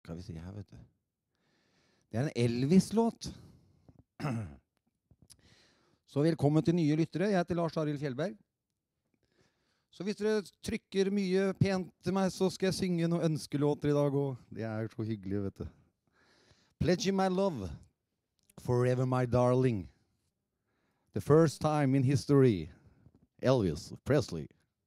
Skal vi se her, vet du. Det en Elvis-låt. Så velkommen til nye lyttere. Jeg heter Lars Arild Fjellberg. Så hvis dere trykker mye pent til meg, så skal jeg synge noen ønskelåter i dag, og det så hyggelig, vet du. Pledging my love, forever my darling. The first time in history, Elvis Presley.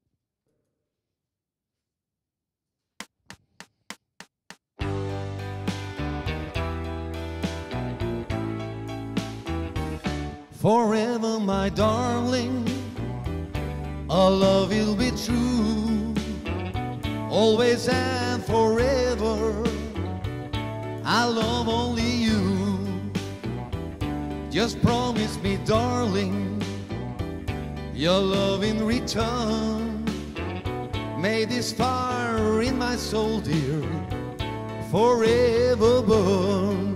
Forever my darling, our love will be true, always and forever. I love only you. Just promise me, darling, your love in return. May this fire in my soul, dear, forever burn.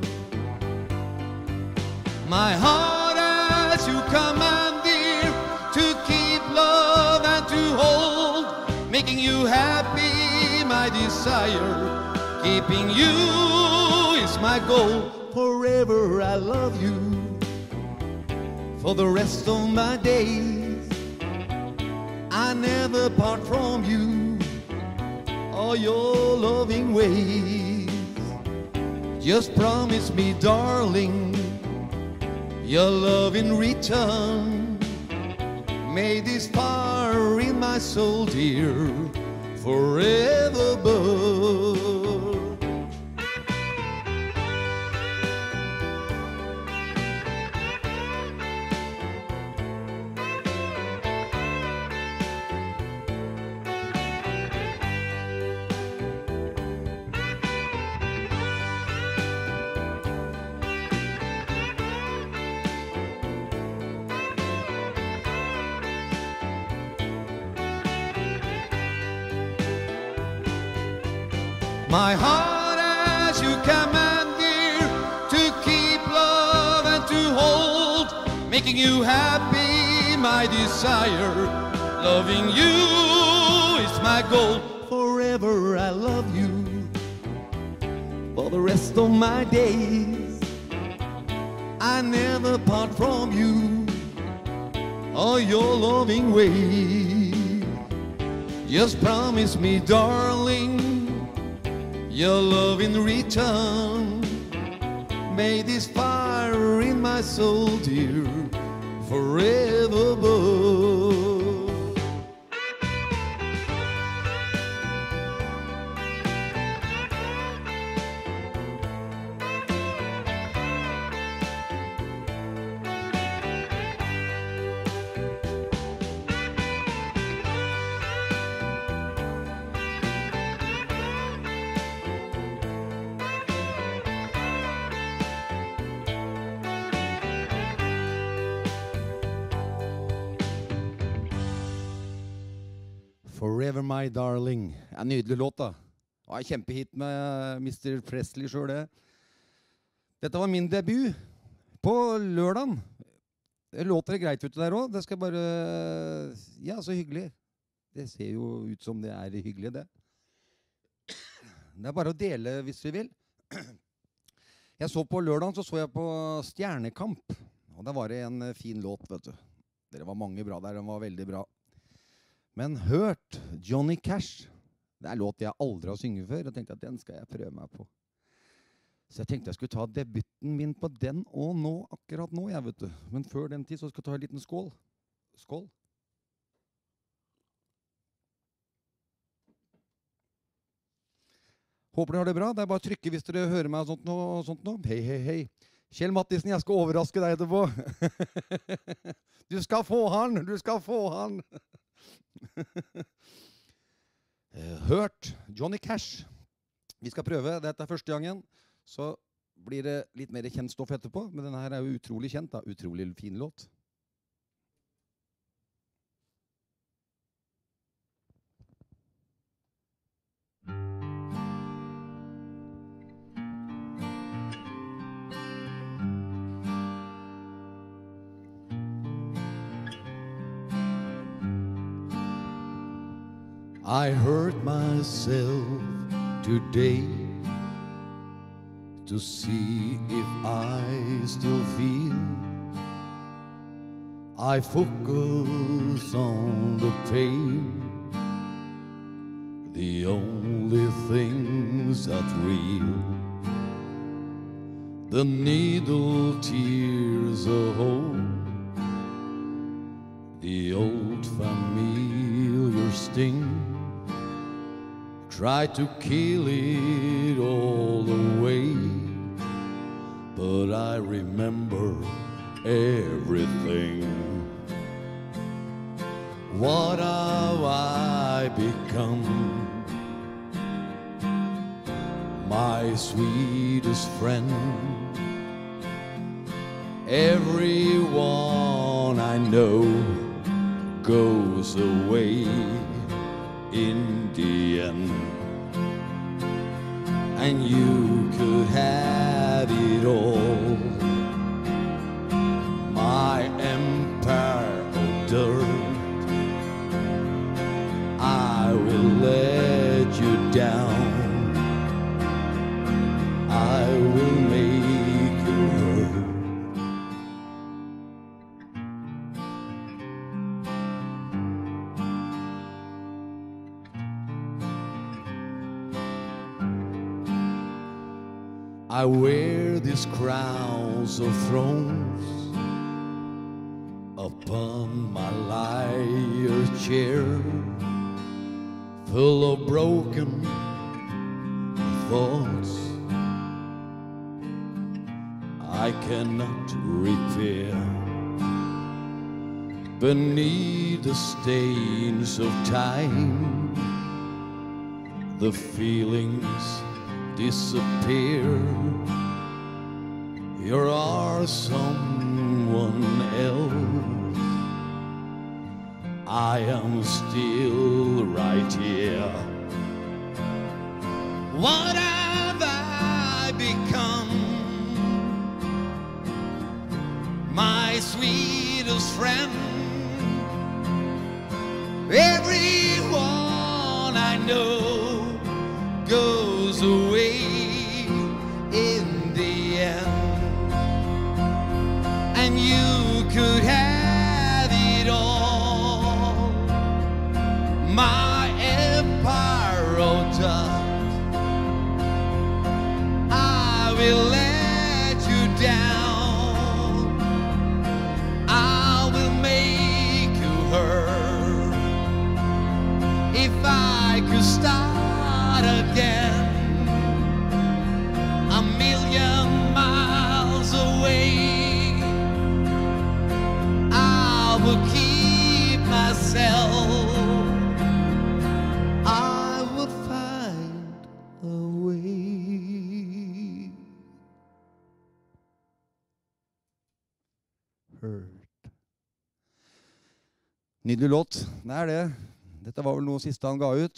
My heart as you command, dear, to keep love and to hold, making you happy, my desire, keeping you is my goal. Forever I love you, for the rest of my days. I never part from you or your loving ways. Just promise me, darling, your love in return. May this fire in my soul, dear, forever burn. My heart as you command, dear, to keep love and to hold, making you happy, my desire, loving you is my goal. Forever I love you, for the rest of my days. I never part from you or your loving ways. Just promise me, darling, your love in return. May this fire in my soul, dear, forever burn. Forever My Darling. En nydelig låt, da. Det var en kjempehit med Mr. Presley selv, det. Dette var min debut på lørdagen. Det låter greit ute der også. Det skal bare... Ja, så hyggelig. Det ser jo ut som det hyggelig, det. Det bare å dele hvis vi vil. Jeg så på lørdagen, så jeg på Stjernekamp. Og da var det en fin låt, vet du. Dere var mange bra der, den var veldig bra. Men hørt Johnny Cash, det låt jeg aldri har synget før. Jeg tenkte at den skal jeg prøve meg på. Så jeg tenkte jeg skulle ta debuten min på den og nå, akkurat nå, jeg vet du. Men før den tid så skal jeg ta en liten skål. Skål. Håper dere har det bra. Det bare å trykke hvis dere hører meg og sånt nå. Hei, hei, hei. Kjell Mattisen, jeg skal overraske deg etterpå. Du skal få han, du skal få han. Hørt Johnny Cash. Vi skal prøve, dette første gangen. Så blir det litt mer kjent stoff etterpå. Men denne her jo utrolig kjent da. Utrolig fin låt. I hurt myself today to see if I still feel. I focus on the pain, the only things that real. The needle tears a hole, the old familiar sting. Try to kill it all away, but I remember everything. What have I become? My sweetest friend. Everyone I know goes away in the end, and you could have it all. My empire of dirt, I will let you down. I will make you hurt. I wear these crowns of thrones upon my lyre chair, full of broken thoughts I cannot repair. Beneath the stains of time, the feelings disappear. You are someone else. I am still right here. What have I become? My sweetest friend. Everyone I know goes away in the end, and you could have it all. My empire of dust, I will let you down. I will make you hurt. If I could start again, a million miles away, I will keep myself. I will find a way. Hurt. Nydelig låt. Det er det. Dette var vel noe siste han ga ut.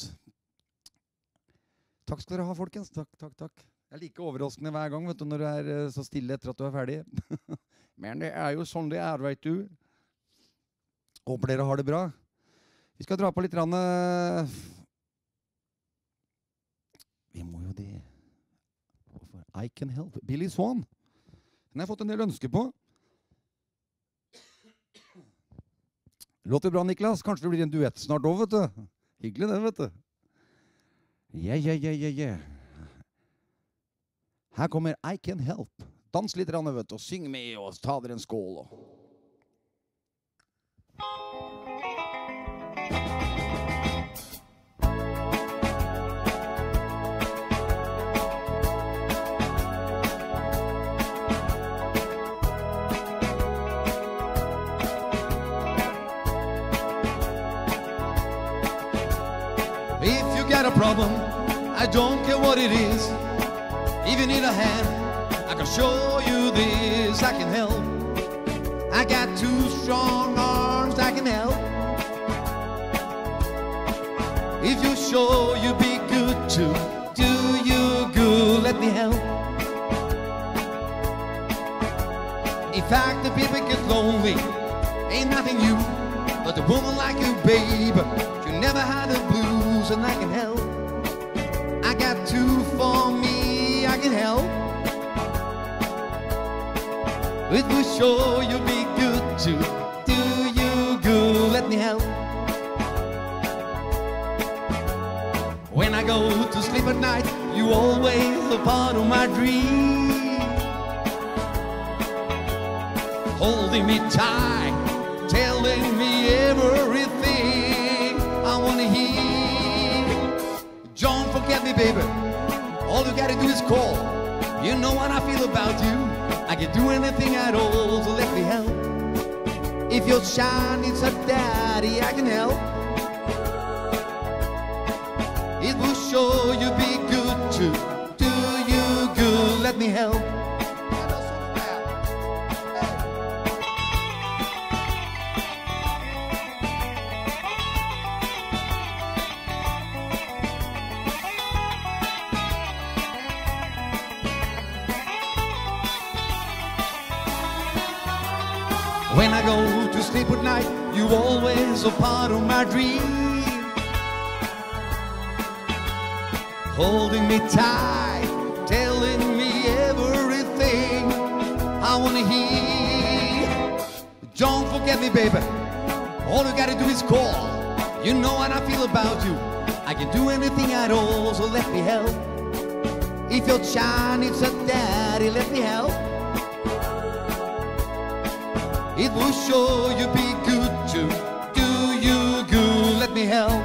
Takk skal dere ha, folkens. Takk, takk, takk. Det er like overraskende hver gang, vet du, når du er så stille etter at du er ferdig. Men det er jo sånn det er, vet du. Håper dere har det bra. Vi skal dra på litt rann. Vi må jo det. I Can Help. Billy Swan. Den har jeg fått en del ønsker på. Låter bra, Niklas. Kanskje det blir en duett snart også, vet du. Hyggelig det, vet du. Yeah. Her kommer I Can Help. Dans litt, vet du, og syng med, og ta dere en skål. If you got a problem, I don't care what it is. If you need a hand, I can show you this. I can help. I got two strong arms, I can help. If you show you be good to do you good, let me help. In fact, the people get lonely, ain't nothing new. But a woman like you, babe, you never had the blues, and I can help. I got two for me, I can help. It will sure you be good to do you good. Let me help. When I go to sleep at night, you always a part of my dream. Holding me tight, telling me everything I wanna hear. Don't forget me, baby. All you gotta do is call. You know what I feel about you. I can do anything at all, so let me help. If your child needs a daddy, I can help. It will sure you be good to do you good. Let me help. When I go to sleep at night, you always a part of my dream. Holding me tight, telling me everything I wanna hear. Don't forget me, baby. All you gotta do is call. You know what I feel about you. I can do anything at all, so let me help. If your child needs a daddy, let me help. It will sure you be good to do you good. Let me help.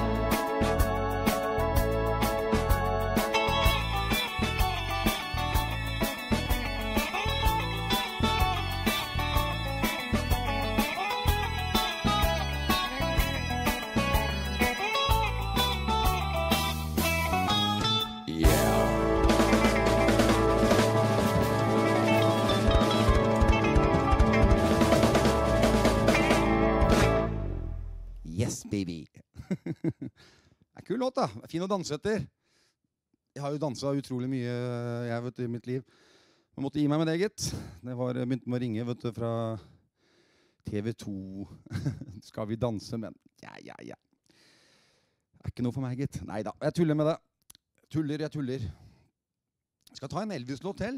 Yes, baby. Det er kul låt, da. Fin å danse etter. Jeg har jo danset utrolig mye jeg, vet du, i mitt liv. Jeg måtte gi meg med det, gitt. Det var begynte med å ringe, vet du, fra TV2. Skal vi danse, men ja. Det er ikke noe for meg, gitt. Neida, jeg tuller med det. Jeg tuller. Jeg skal ta en Elvis-låt til.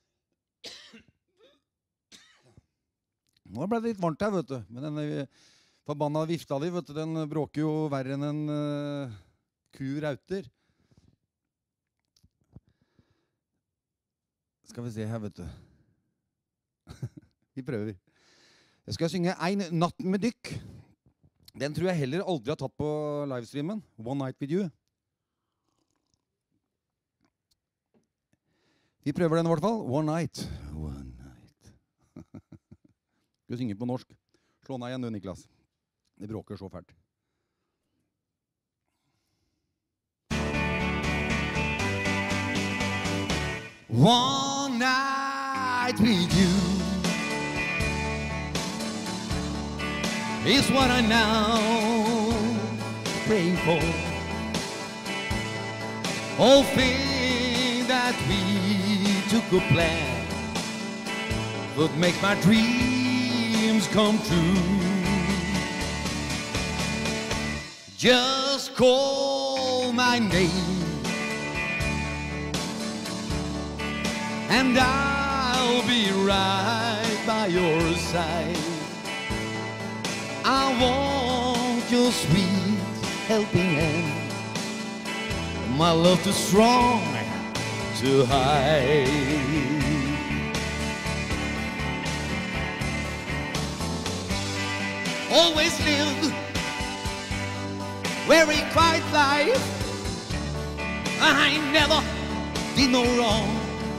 Nå ble det litt varmt her, vet du. Men denne forbanna vifta di, vet du, den bråker jo verre enn en ku rauter. Skal vi se her, vet du. Vi prøver. Jeg skal synge «Ein natt med dykk». Den tror jeg heller aldri har tatt på livestreamen. «One Night With You». Vi prøver den i hvert fall. «One Night». One night. Skal vi synge på norsk. Slå ned igjen, du, Niklas. Det bråker så fælt. One night with you is what I now praying for. All things that we took a plan would make my dreams come true. Just call my name and I'll be right by your side. I want your sweet helping hand, my love too strong to hide. Always lived very quiet life. I never did no wrong.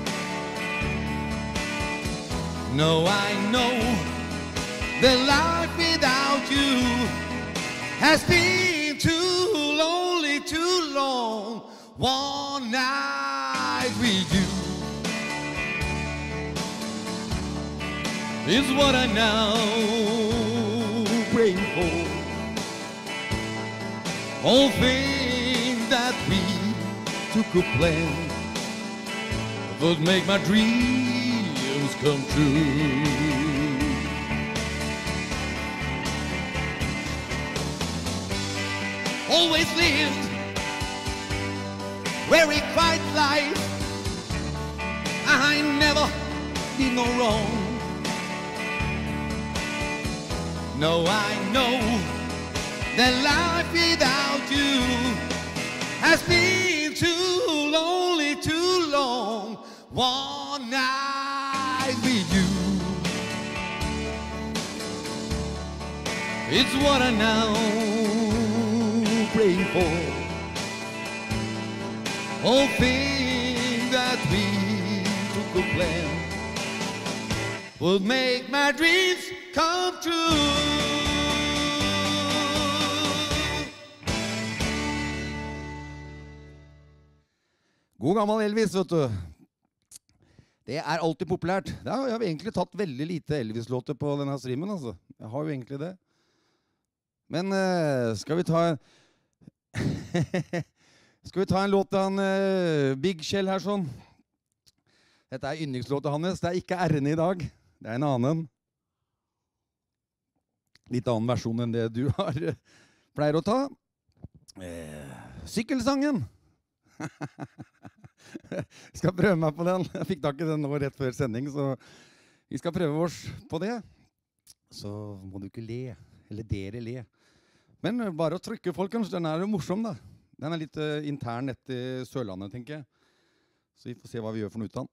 No, I know that life without you has been too lonely, too long. One night with you is what I now pray for. All things that we took a plan would make my dreams come true. Always lived very quiet life. I never did no wrong. No, I know that life without you has been too lonely, too long. One night with you, it's what I now pray for. All things that we could plan would make my dreams come true. God gammel Elvis, vet du. Det er alltid populært. Jeg har egentlig tatt veldig lite Elvis-låter på denne streamen, altså. Jeg har jo egentlig det. Men skal vi ta skal vi ta en låt av Big Shell her sånn? Dette er yndlingslåten hans. Det er ikke R-en i dag. Det er en annen. Litt annen versjon enn det du pleier å ta. Sykkelsangen. Jeg skal prøve meg på den. Jeg fikk tak i den nå rett før sending, så vi skal prøve oss på det. Så må du ikke le, eller dere le. Men bare å trykke, folkens, den er jo morsom da. Den er litt intern etter Sørlandet, tenker jeg. Så vi får se hva vi gjør for noe ut av den.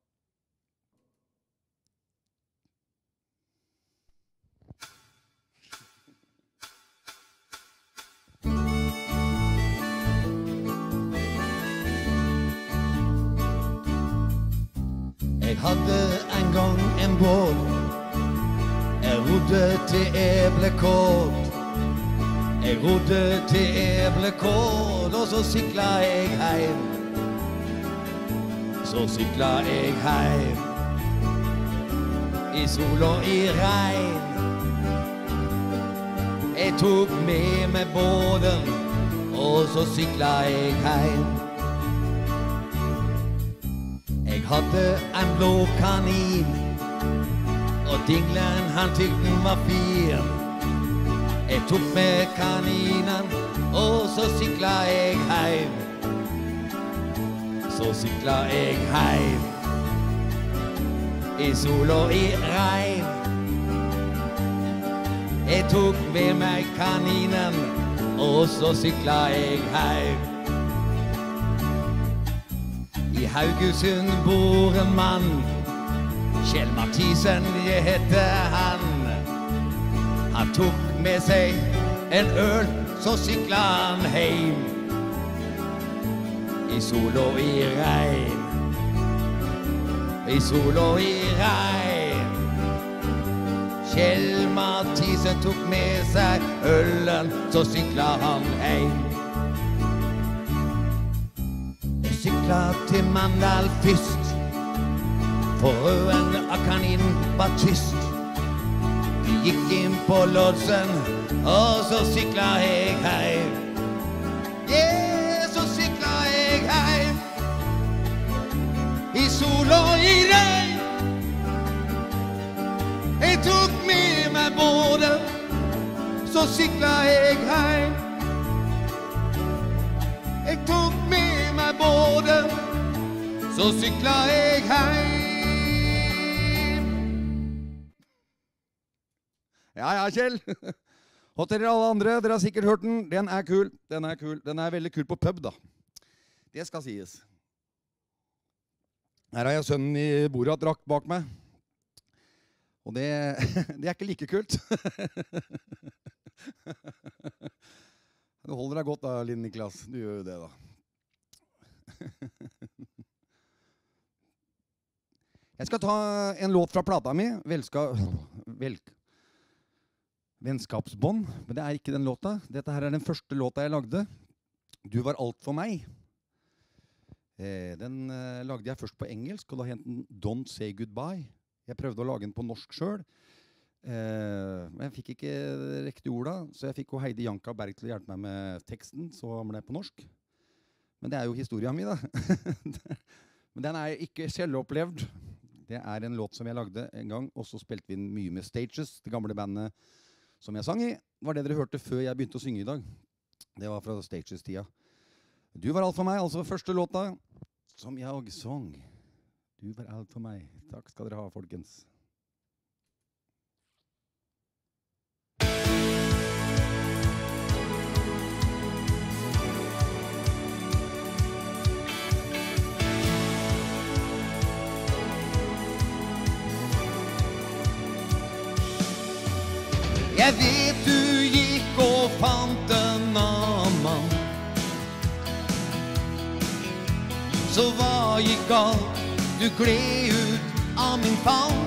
Jeg hadde en gang en båt. Jeg rodde til Eblekåt. Jeg rodde til Eblekåt, og så sykla jeg heim. Så sykla jeg heim. I sol og i regn. Jeg tok med meg båten, og så sykla jeg heim. Jeg hadde en blå kanin, og dinglen han tykte den var fin. Jeg tok med kaninen, og så sykla jeg heim. Så sykla jeg heim. I sol og i regn. Jeg tok med meg kaninen, og så sykla jeg heim. I Haugesund bor en mann, Kjell Mathisen, jeg heter han. Han tok med seg en øl, så sykla han heim. I sol og i regn. I sol og i regn. Kjell Mathisen tok med seg ølen, så sykla han heim. Sykla til Mandal først, for røden av kaninen var tyst. Vi gikk inn på lodsen, og så sykla jeg heim. Yeah, så sykla jeg heim. I sol og i regn. Jeg tok med meg båten, så sykla jeg heim. Jeg tok med meg båten, så sykla jeg heim. Ja, Kjell. Og til dere alle andre, dere har sikkert hørt den. Den er kul, den er kul. Den er veldig kul på pub, da. Det skal sies. Her har jeg sønnen i Borat-drakt bak meg. Og det er ikke like kult. Du holder deg godt da, Linn Niklas. Du gjør jo det da. Jeg skal ta en låt fra plata mi, Vennskapsbånd, men det er ikke den låta. Dette her er den første låta jeg lagde. Du var alt for meg. Den lagde jeg først på engelsk, og da het den Don't Say Goodbye. Jeg prøvde å lage den på norsk selv, men jeg fikk ikke riktig ord da, så jeg fikk Heidi Janka Berg til å hjelpe meg med teksten, så ble det på norsk. Men det er jo historien min da. Men den er ikke selvopplevd. Det er en låt som jeg lagde en gang, og så spilte vi den mye med Stages, det gamle bandet som jeg sang i. Var det dere hørte før jeg begynte å synge i dag. Det var fra Stages-tida. Du var alt for meg, altså første låta som jeg sang. Du var alt for meg. Takk skal dere ha, folkens. Jeg vet du gikk og fant en annen mann. Så hva gikk galt? Du gled ut av min favn.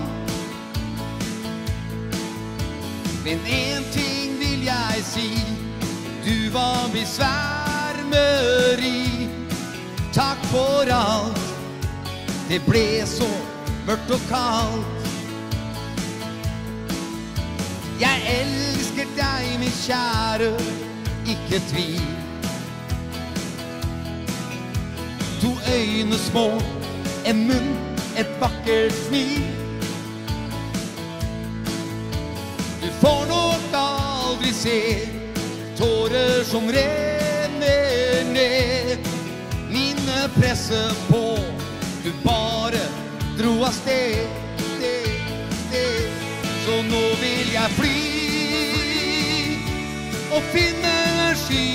Men en ting vil jeg si, du var min svermeri. Takk for alt, det ble så mørkt og kaldt. Jeg elsker deg, min kjære, ikke tvil. To øyne små, en munn, et vakkert smil. Du får nok aldri se tårer som renner ned. Minnet presser på, du bare dro av sted. Så nå vil jeg fly og finne en sky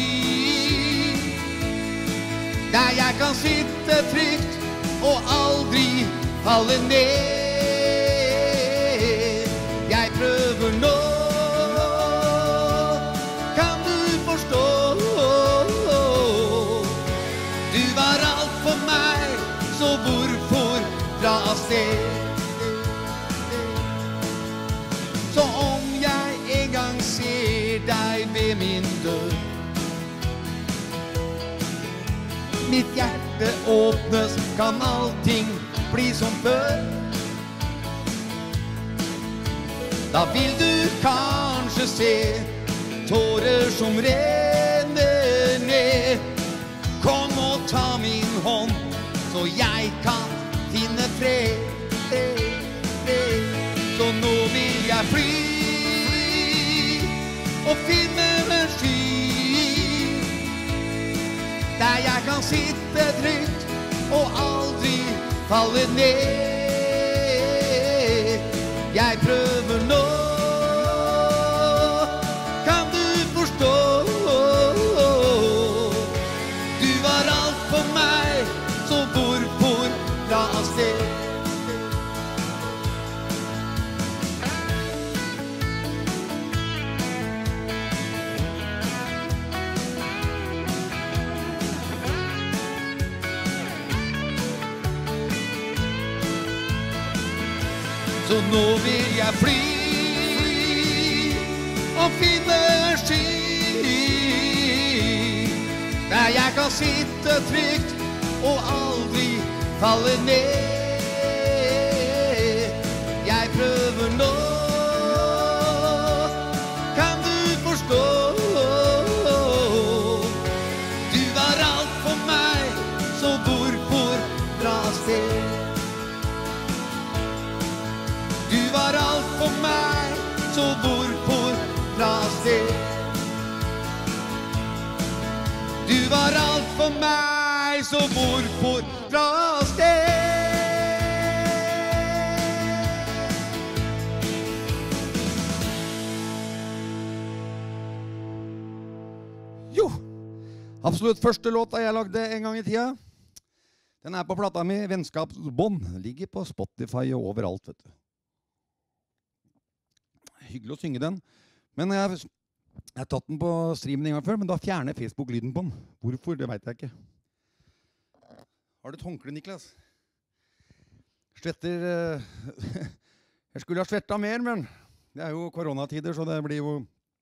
der jeg kan sitte trygt og aldri falle ned. Jeg prøver nå, kan du forstå? Du var alt for meg, så hvorfor dra av sted? Så om jeg en gang ser deg ved min dør, mitt hjerte åpnes, kan allting bli som før. Da vil du kanskje se tårer som renner ned. Kom og ta min hånd, så jeg kan finne fred. Så nå vil jeg fly og finne en sky der jeg kan sitte trygt og aldri falle ned. Jeg prøver nå, kan du forstå? Du var alt for meg, så hvorfor dra av sted? Så nå vil jeg fly og finne en sky der jeg kan sitte trygt og aldri falle ned. Jeg prøver nå, kan du forstå? Du var alt for meg, så hvorfor dra av sted? Du var alt for meg, så hvorfor dra av sted? Du var alt for meg, så hvorfor dra av sted? Jo, absolutt første låta jeg lagde en gang i tida. Den på plata mi, Vennskapsbånd. Ligger på Spotify og overalt, vet du. Hyggelig å synge den. Men jeg har tatt den på streamen en gang før, men da fjerner Facebook lyden på den. Hvorfor, det vet jeg ikke. Har du et håndkle, Niklas? Svetter... Jeg skulle ha svettet mer, men det jo koronatider, så det blir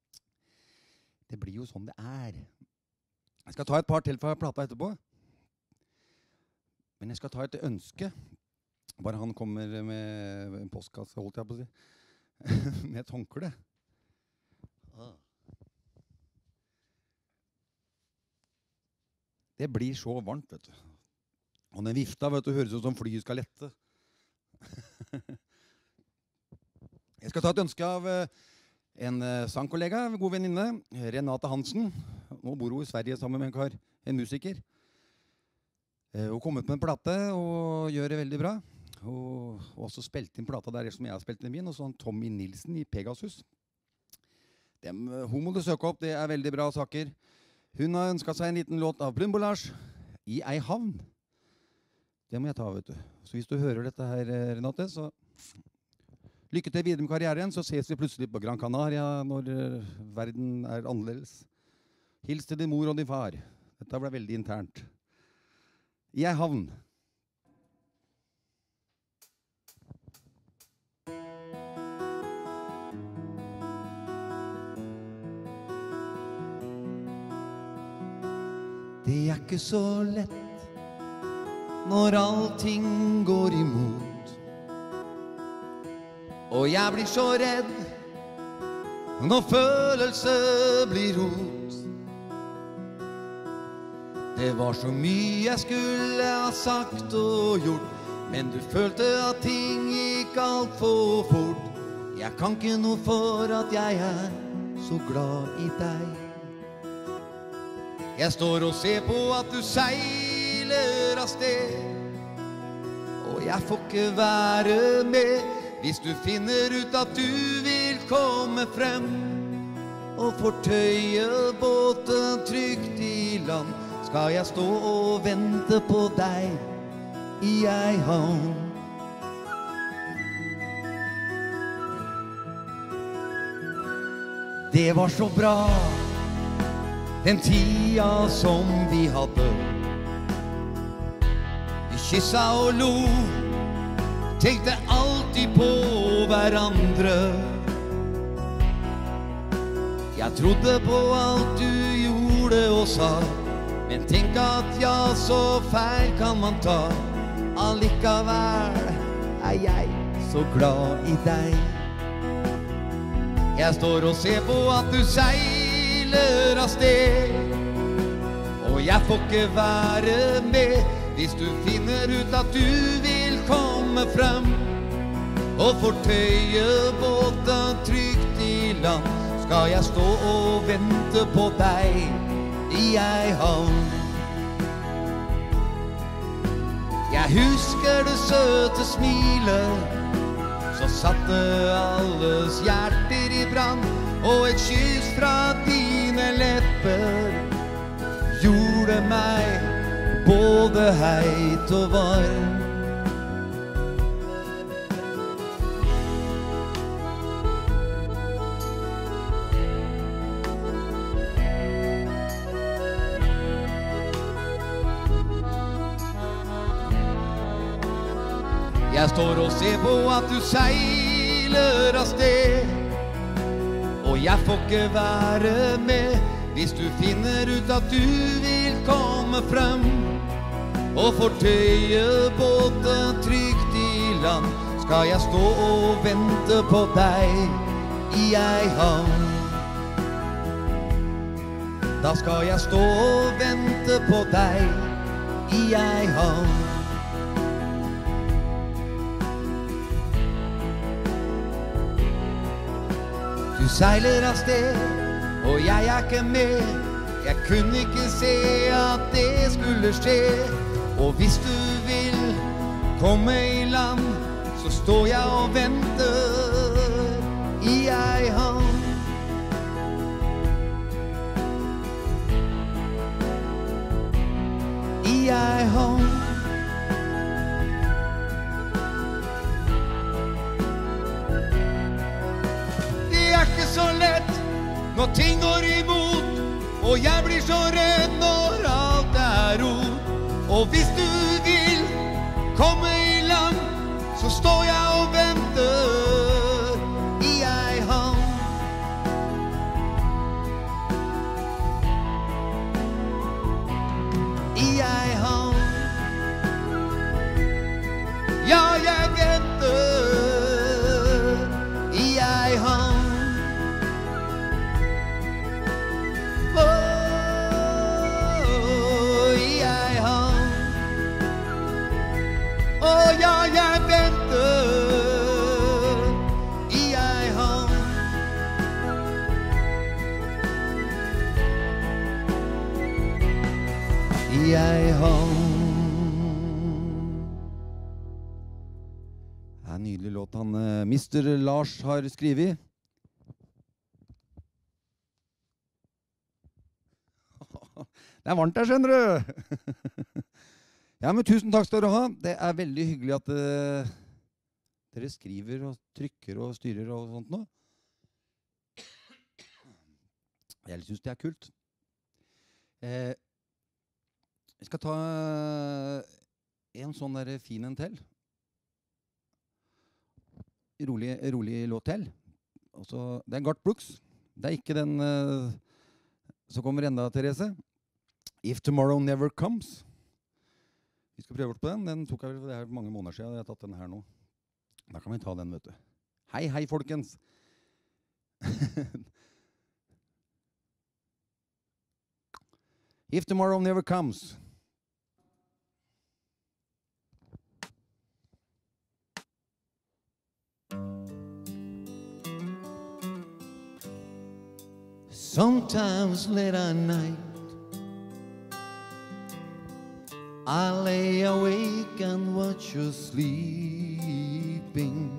jo sånn det er. Jeg skal ta et par til fra plata etterpå. Men jeg skal ta et ønske. Bare han kommer med en postkasse, holdt jeg på å si. Med et håndkle. Det blir så varmt, vet du. Og den vifta, vet du, høres ut som flyet skal lette. Jeg skal ta et ønske av en sangkollega, en god venninne, Renate Hansen. Nå bor hun i Sverige sammen med en kar, en musiker. Hun kom ut med en plate og gjør det veldig bra. Og også spilte inn plata der som jeg har spilt inn min, og så Tommy Nilsen i Pegasus. Hun må du søke opp, det veldig bra saker. Hun har ønsket seg en liten låt av Brunbolage i ei havn. Det må jeg ta, vet du. Så hvis du hører dette her, Renate, så Lykke til videre med karrieren, så ses vi plutselig på Gran Canaria når verden er annerledes. Hils til din mor og din far. Dette ble veldig internt. I ei havn. Det er ikke så lett når allting går imot. Og jeg blir så redd når følelser blir rot. Det var så mye jeg skulle ha sagt og gjort, men du følte at ting gikk alt for fort. Jeg kan ikke noe for at jeg er så glad i deg. Jeg står og ser på at du seiler av sted, og jeg får ikke være med. Hvis du finner ut at du vil komme frem og fortøye båten trygt i land, skal jeg stå og vente på deg i ei havn. Det var så bra den tida som vi hadde. Vi kyssa og lo, tenkte alltid på hverandre. Jeg trodde på alt du gjorde og sa, men tenk at ja, så feil kan man ta. Allikevel er jeg så glad i deg. Jeg står og ser på at du seiler av sted, og jeg får ikke være med. Hvis du finner ut at du vil komme frem og fortøye båten trygt i land, skal jeg stå og vente på deg i ei havn. Jeg husker det søte smilet, så satte alles hjerter i brann, og et kyss fra dine lepper gjorde meg både heit og varm. Jeg står og ser på at du seiler av sted, og jeg får ikke være med. Hvis du finner ut at du vil komme frem og fortøye båten trygt i land, skal jeg stå og vente på deg i ei havn. Da skal jeg stå og vente på deg i ei havn. Du seiler av sted, og jeg er ikke med. Jeg kunne ikke se at det skulle skje. Og hvis du vil komme i land, så står jeg og venter i ei havn. I ei havn. Så lett når ting går imot, og jeg blir så redd når alt er rot. Og hvis du vil komme i land, så står jeg og venter i ei havn. I ei havn. Ja, jeg venter i ei havn. Jeg venter i ei havn. I ei havn. Det er en nydelig låt han Mr. Lars har skrevet. Det er varmt der, skjønner du. Ja, men tusen takk skal du ha. Det er veldig hyggelig at Dere skriver og trykker og styrer og sånt nå. Jeg synes det kult. Jeg skal ta en sånn der fin en til. Rolig låt til. Også, det Garth Brooks. Det ikke den som kommer enda, Therese. If Tomorrow Never Comes. Vi skal prøve på den. Den tok jeg vel, det mange måneder siden jeg har tatt den her nå. Da kan vi ta den, vet du. Hei, folkens! If Tomorrow Never Comes. Sometimes late at night I lay awake and watch you sleeping.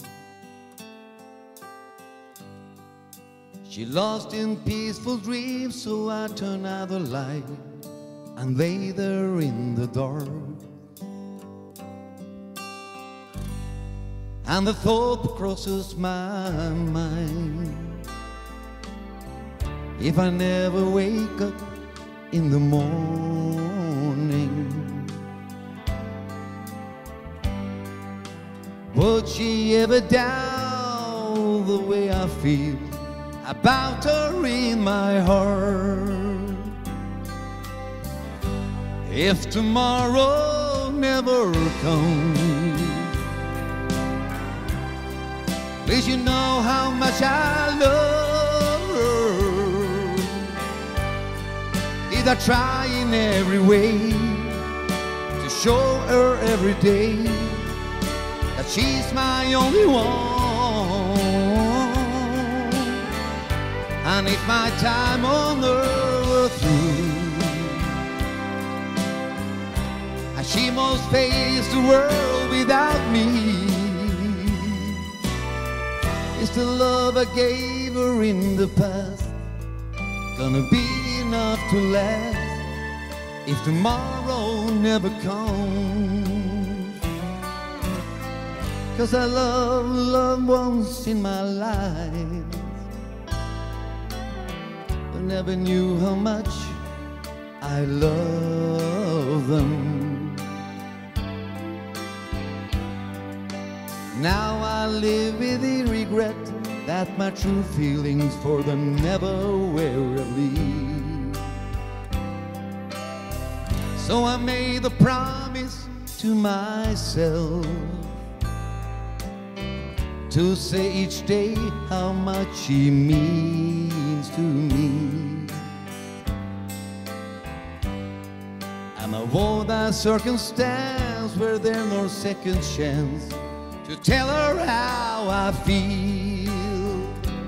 She lost in peaceful dreams, so I turn out the light and lay there in the dark. And the thought crosses my mind, if I never wake up in the morning, would she ever doubt the way I feel about her in my heart? If tomorrow never comes, please you know how much I love her. Did I try in every way to show her every day that she's my only one? And if my time on earth were through, and she must face the world without me, is the love I gave her in the past gonna be enough to last if tomorrow never comes? 'Cause I loved ones in my life, but never knew how much I love them. Now I live with the regret that my true feelings for them never were relieved. So I made a promise to myself to say each day how much she means to me. And avoid that circumstance where there's no second chance to tell her how I feel.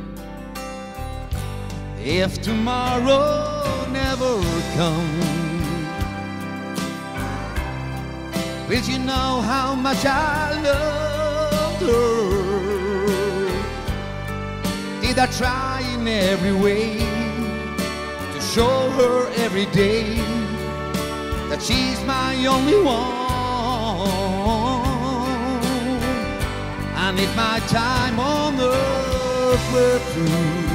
If tomorrow never comes, will you know how much I loved her? Did I try in every way to show her every day that she's my only one? And if my time on earth were through,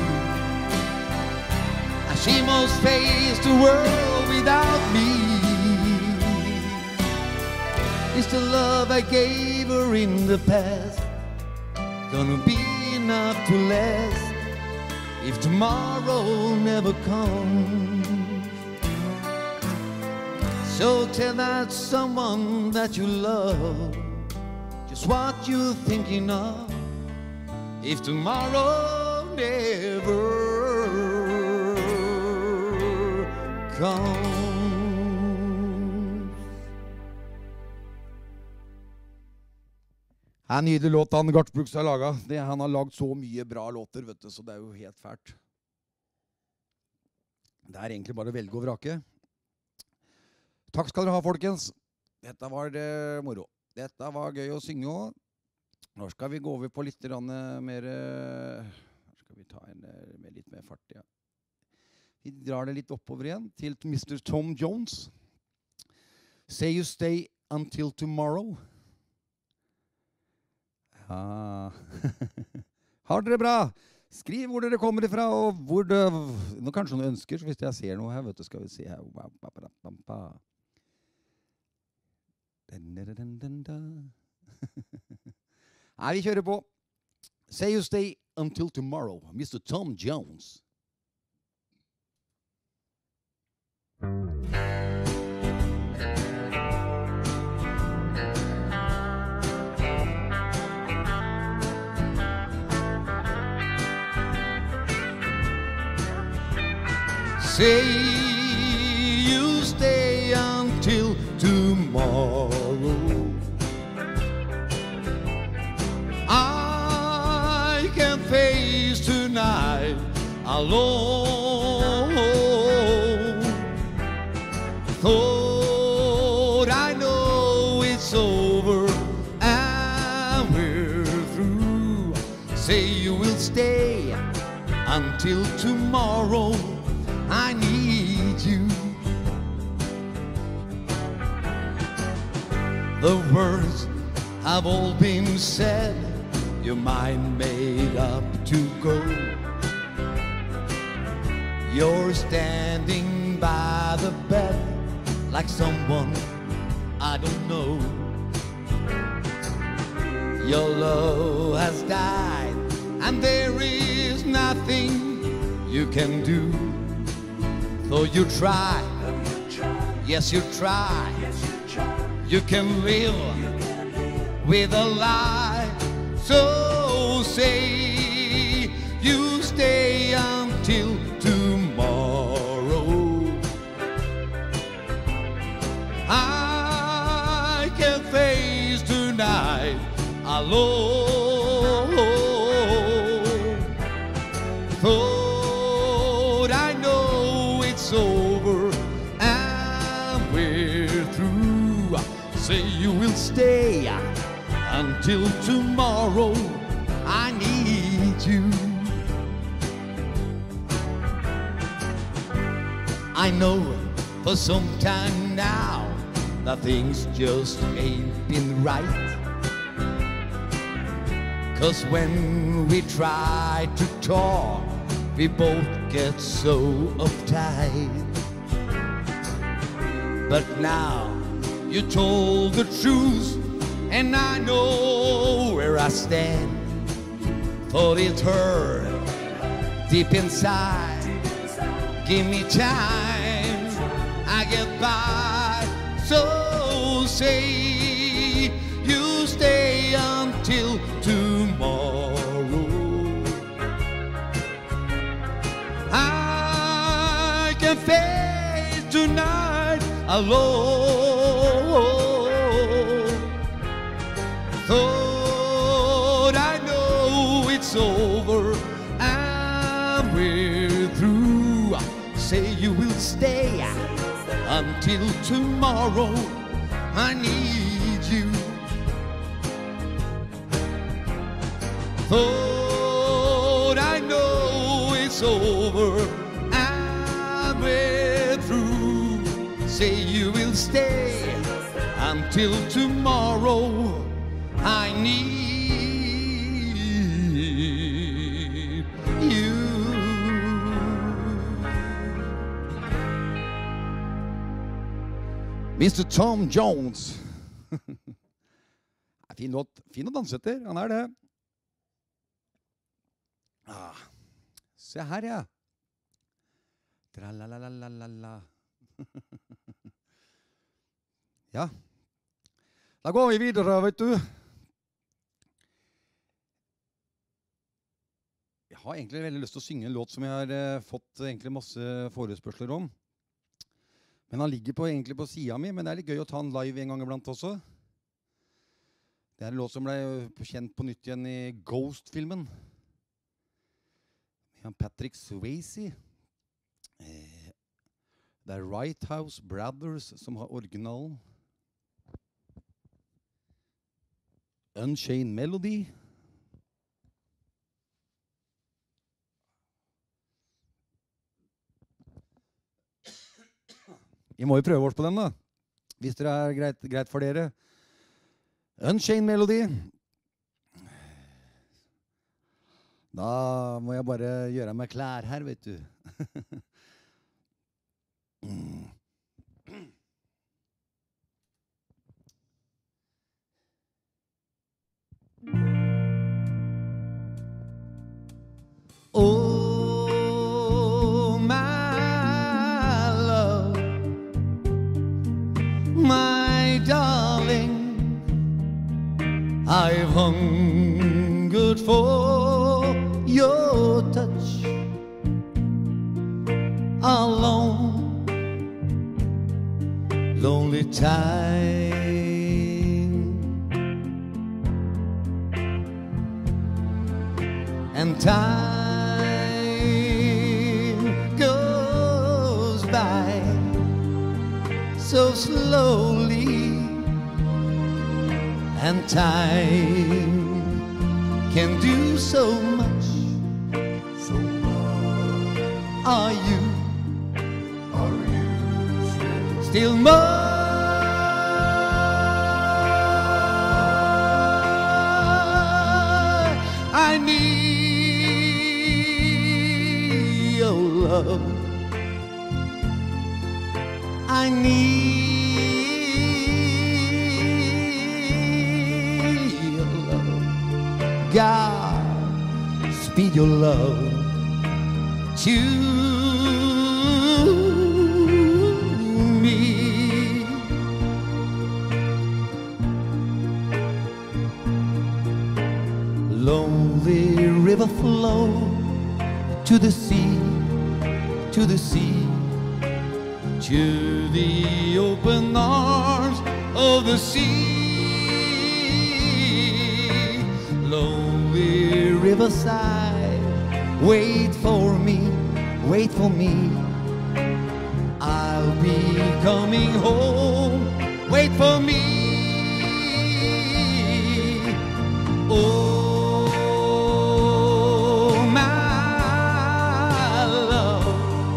and she must face the world without me, is the love I gave her in the past gonna be enough to last if tomorrow never comes? So tell that someone that you love just what you're thinking of if tomorrow never comes. Det en nydelig låt han Garth Brooks har laget. Han har laget så mye bra låter, vet du, så det jo helt fælt. Det egentlig bare å velge og vrake. Takk skal dere ha, folkens. Dette var moro. Dette var gøy å synge også. Nå skal vi gå over på litt mer... Skal vi ta en med litt mer fart, ja. Vi drar det litt oppover igjen til Mr. Tom Jones. Say you stay until tomorrow. Ja. Har dere bra? Skriv hvor dere kommer ifra, og hvor det... Nå kanskje noen ønsker, så hvis jeg ser noe her, vet du, skal vi se her. Nei, vi kjører på. Say you stay until tomorrow, Mr. Tom Jones. Say you stay until tomorrow. I can face tonight alone. Thought I know it's over and we're through. Say you will stay until tomorrow. I need you. The words have all been said, your mind made up to go. You're standing by the bed like someone I don't know. Your love has died and there is nothing you can do. Though you try, yes you try, you can live with a lie. So say you stay until tomorrow. I can face tonight alone. Thought I know it's over and we're through. Say you will stay until tomorrow. I need you. I know for some time now that things just ain't been right. 'Cause when we try to talk, we both get so uptight. But now you told the truth, and I know where I stand. Thought it hurt deep inside. Give me time, I get by. So say you stay until tomorrow. I can face tonight alone. Thought I know it's over and we're through. Say you will stay until tomorrow. I need you. Thought I know it's over and we're through. Say you will stay until tomorrow. I need you. Mr. Tom Jones. Fin låt. Fin å danse etter. Han er det. Se her, ja. Tralalalala. Ja. Da går vi videre, vet du. Jeg har egentlig veldig lyst til å synge en låt som jeg har fått egentlig masse forespørsler om. Men han ligger egentlig på siden min, men det er litt gøy å ta han live en gang iblant også. Det er en låt som ble kjent på nytt igjen i Ghost-filmen. Patrick Swayze. Det er Right House Brothers som har originalen. Unchained Melody. Vi må jo prøve oss på den da, hvis det er greit for dere. Unchained Melody. Da må jeg bare gjøre meg klær her, vet du. Oh, my love, my darling, I've hungered for your touch a long, lonely time, and time goes by so slowly, and time can do so much. Are you still mine? I need your love. I need your love. God, speed your love to me. Lonely river flow to the sea, to the sea, to the open arms of the sea. Lonely riverside, wait for me, wait for me. I'll be coming home, wait for me. Oh, my love,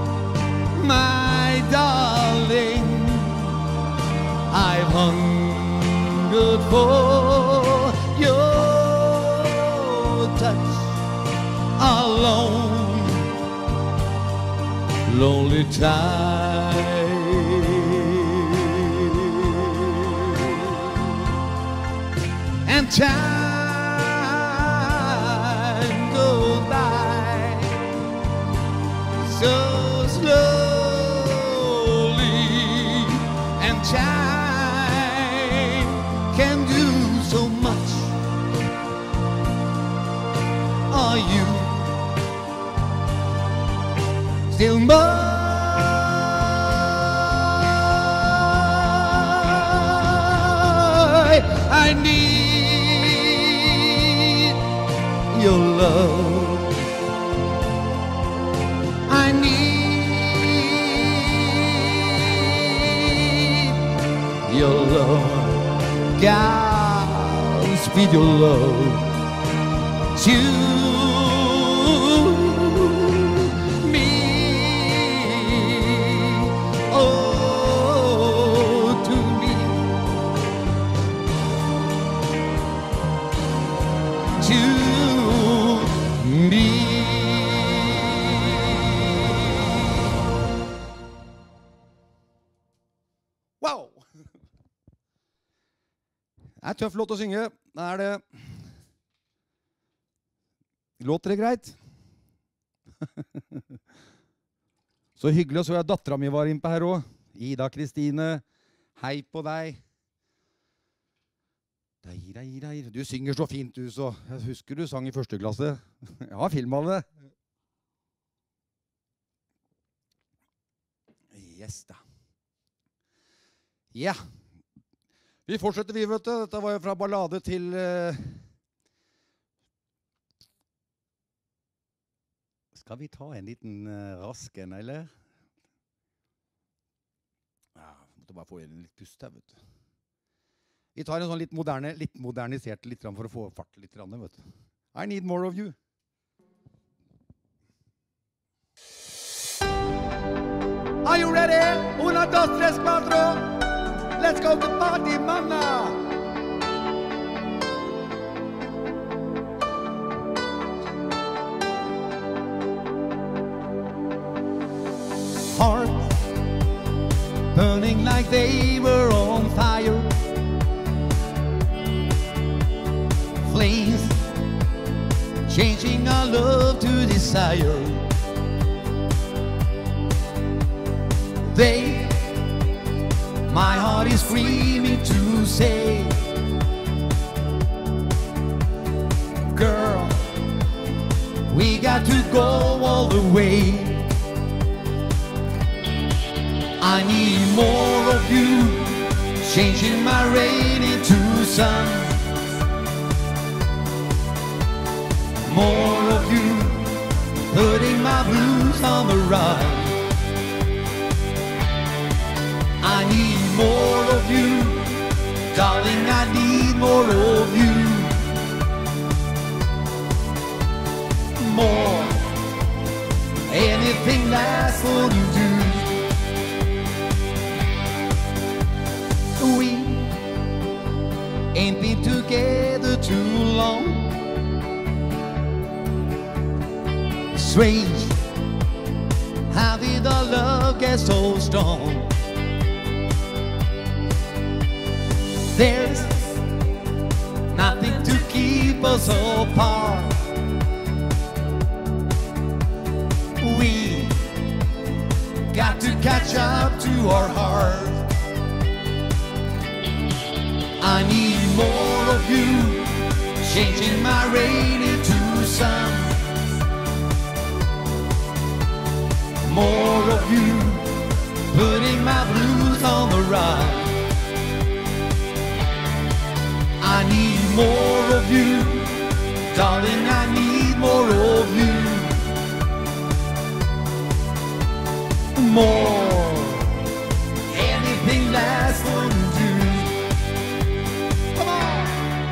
my darling, I've hungered for your touch alone, lonely time, and time goes by so slowly, and time can do so much. Are you still mine? I need your love. I need your love. God, speed your love to me. Oh, to me. To me. Wow! Det er tøff låt å synge. Da er det... Låter det greit? Så hyggelig, og så jeg datteren min var innpå her også. Ida Kristine, hei på deg. Du synger så fint, du, så jeg husker du sang i første klasse. Jeg har film av det. Yes, da. Ja. Vi fortsetter, vi, vet du. Dette var jo fra ballade til... Skal vi ta en liten rask en, eller? Ja, måtte bare få inn litt pust her, vet du. Vi tar en sånn litt modernisert litt for å få fart litt, vet du. I need more of you. Are you ready? 1, 2, 3, 4. Let's go to party, manna. they were on fire. Flames changing our love to desire. My heart is screaming to say, girl, we got to go all the way. I need more of you, changing my rain into sun. More of you, putting my blues on the run. I need more of you, darling, I need more of you. More, anything that's what you do. We ain't been together too long. Strange, how did our love get so strong? There's nothing to keep us apart. We got to catch up to our heart. I need more of you, changing my rain into sun. More of you, putting my blues on the run. I need more of you, darling, I need more of you. More, anything that's what you do. Come on!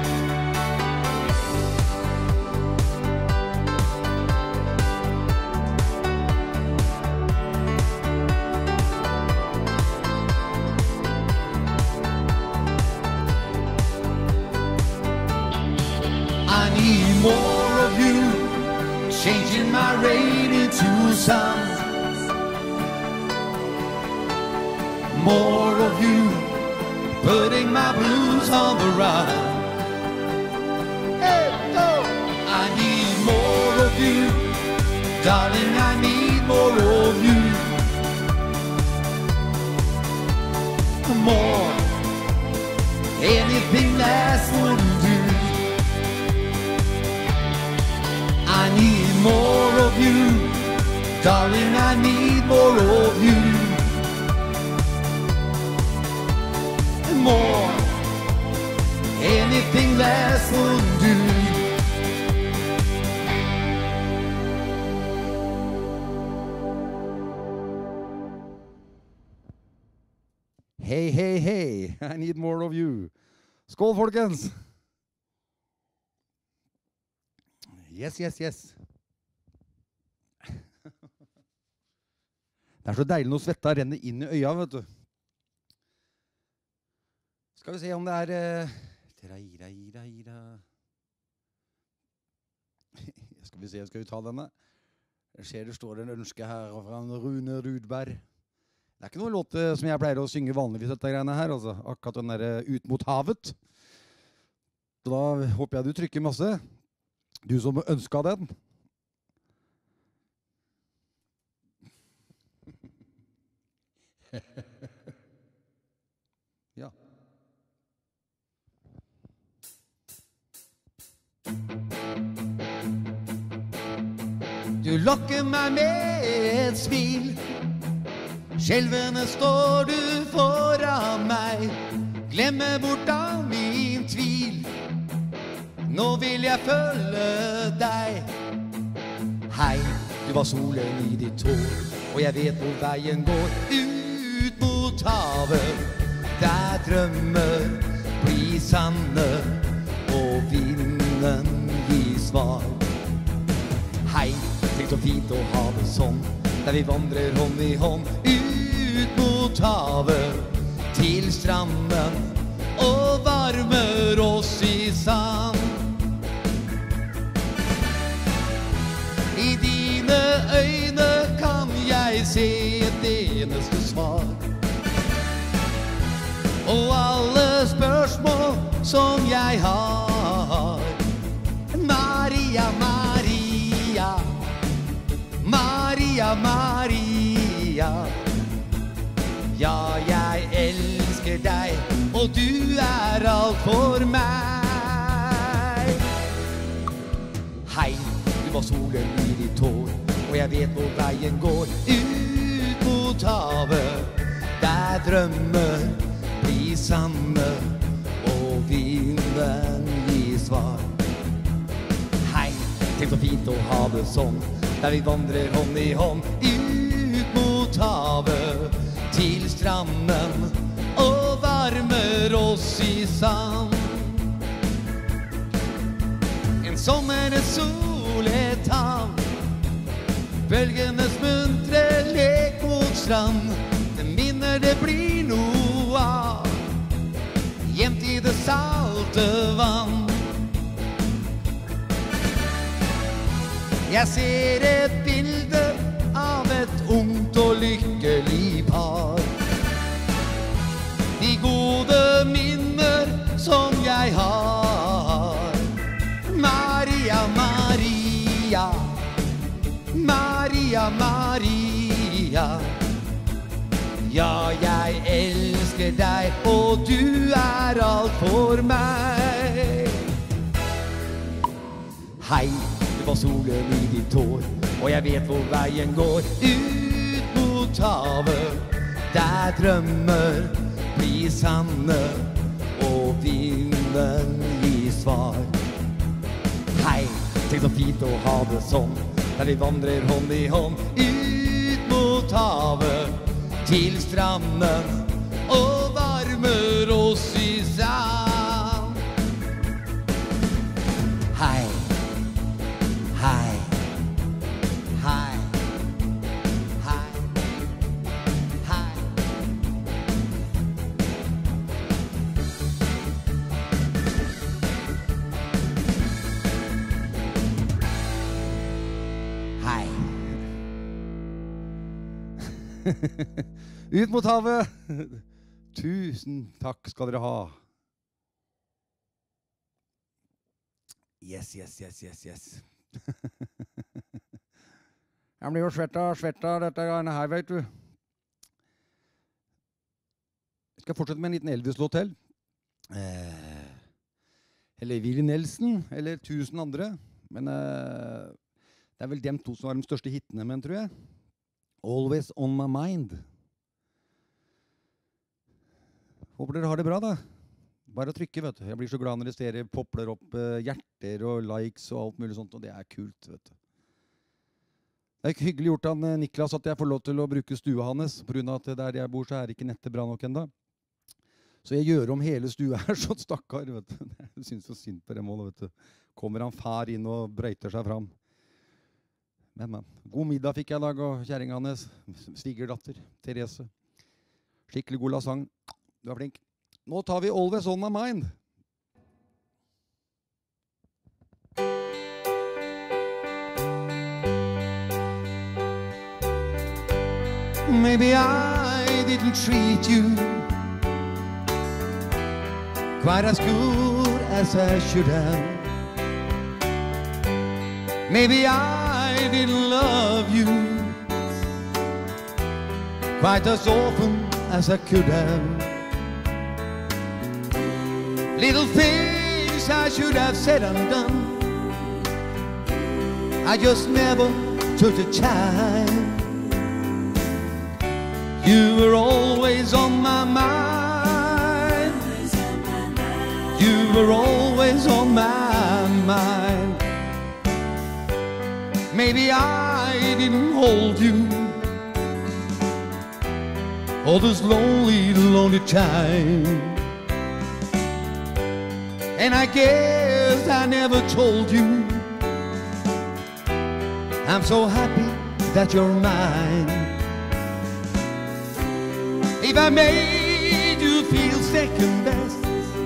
I need more of you, changing my rain into sun. More of you, putting my blues on the run. Hey, go! I need more of you, darling, I need more of you. More, anything that's what you do. I need more of you, darling, I need more of you. More, anything less will do. Hey, hey, hey, I need more of you. Skål, folkens! Yes, yes, yes. Det så deilig når svetta renner inn i øya, vet du. Skal vi se om det Skal vi ta denne? Jeg ser det står en ønske her fra Rune Rudberg. Det ikke noen låt som jeg pleier å synge vanligvis dette greiene her, altså. Akkurat den der Ut mot havet. Så da håper jeg du trykker masse. Du som ønsket den. Ja. Du lokker meg med et smil. Skjelvende står du foran meg. Glemmer bort all min tvil. Nå vil jeg følge deg. Hei, du var solen i ditt hår, og jeg vet hvor veien går. Ut mot havet, der drømmer blir sanne, og vinden gir svar. Hei, tenk så fint å ha det sånn, der vi vandrer hånd i hånd. Ut mot havet, til stranden, og varmer oss i sand. I dine øyne kan jeg se et eneste svar. som jeg har. Maria, Maria, Maria, Maria. Ja, jeg elsker deg, og du er alt for meg. Hei, du var solen i ditt hår, og jeg vet hvor veien går ut mot havet, der drømmer blir sanne, og vinden gir svar. Hei, tenk så fint å ha det sånn, der vi vandrer hånd i hånd ut mot havet, til stranden, og varmer oss i sand. En sommer, en sol, et hav, bølgenes muntre lek mot strand. Det minner det blir noe av, gjemt i det salte vann. Jeg ser et bilde av et ungt og lykkelig par. De gode minner som jeg har. Maria, Maria, Maria, Maria. Ja, jeg elsker deg, og du er alt for meg. Hei, det var solen i ditt hår, og jeg vet hvor veien går ut mot havet, der drømmer blir sanne, og vinden gir svar. Hei, tenk så fint å ha det sånn, der vi vandrer hånd i hånd ut mot havet, til stranden, og varmer oss i sand. Hei, hei, hei, hei, hei. Hei. Ut mot havet. Tusen takk skal dere ha. Yes, yes, yes, yes, yes. Jeg blir jo svett av dette greiene her, vet du. Jeg skal fortsette med en liten Elvis-låt til. Eller Willie Nelson, eller 1000 andre. Men det er vel dem to som var de største hitene, men tror jeg. Always on my mind. Håper dere har det bra, da. Bare å trykke, vet du. Jeg blir så glad når det ser popler opp hjerter og likes og alt mulig sånt, og det er kult, vet du. Det er ikke hyggelig gjort av Niklas at jeg får lov til å bruke stua hans, på grunn av at der jeg bor så er ikke nettet bra nok enda. Så jeg gjør om hele stua her, så stakkar, vet du. Jeg synes så synd på det målet, vet du. Kommer han far inn og brøyter seg fram. Men. God middag fikk jeg i dag, og kjæringen hans, svigerdatter, Therese. Skikkelig god lasang. Du er flink. Nå tar vi Always on my mind. Maybe I didn't treat you quite as good as I should have. Maybe I didn't love you quite as often as I could have. Little things I should have said and done, I just never took the time. You were always on my mind. You were always on my mind. Maybe I didn't hold you all this lonely, lonely time. And I guess I never told you I'm so happy that you're mine. If I made you feel second best,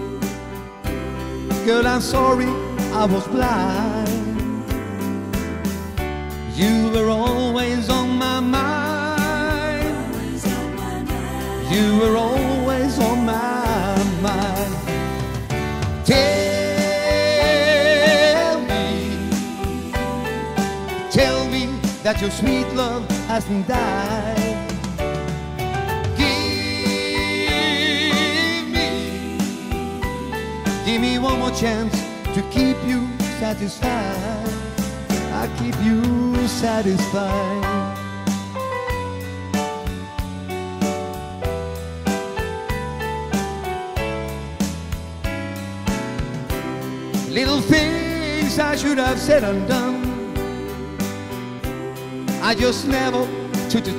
girl, I'm sorry I was blind. You were always on my mind. You were always on my mind. that your sweet love hasn't died. Give me one more chance to keep you satisfied. I'll keep you satisfied. Little things I should have said and done, I just never took the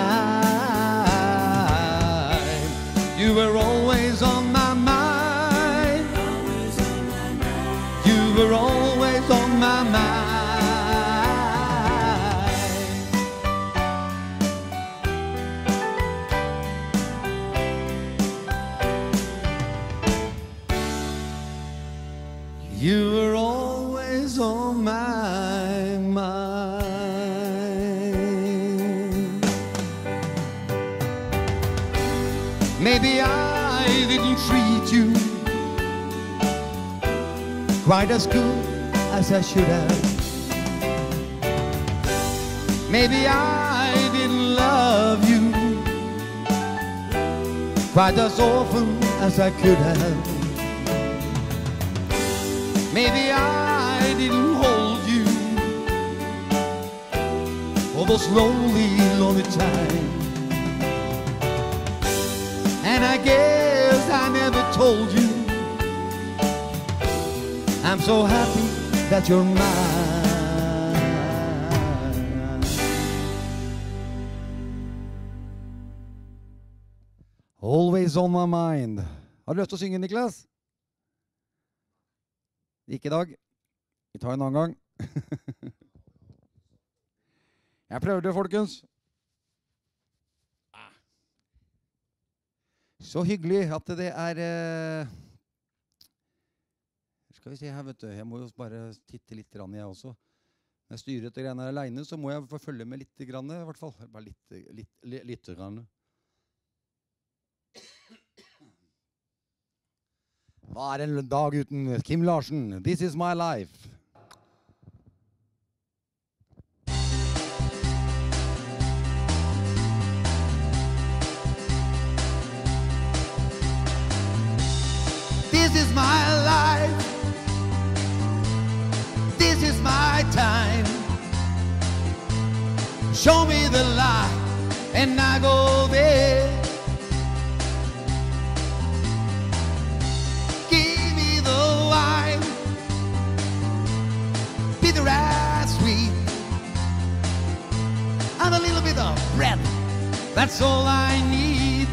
time. You were always on my mind. You were always on my mind. You were always on my mind. Maybe I didn't treat you quite as good as I should have. Maybe I didn't love you quite as often as I could have. Maybe I didn't hold you all those lonely, lonely times. And I guess I never told you I'm so happy that you're mine. Always on my mind. Har du lyst til å synge, Niklas? Ikke i dag. Vi tar en annen gang. Jeg prøvde, folkens. Så hyggelig at det er... Skal vi se her, vet du. Jeg må jo bare titte litt grann jeg også. Når jeg styrer etter greiene her alene, så må jeg få følge med litt grann, i hvert fall. Bare litt grann. Hva er en dag uten Kim Larsen? This is my life. This is my life. This is my time. Show me the light and I go there. Bitter and sweet, and a little bit of bread, that's all I need.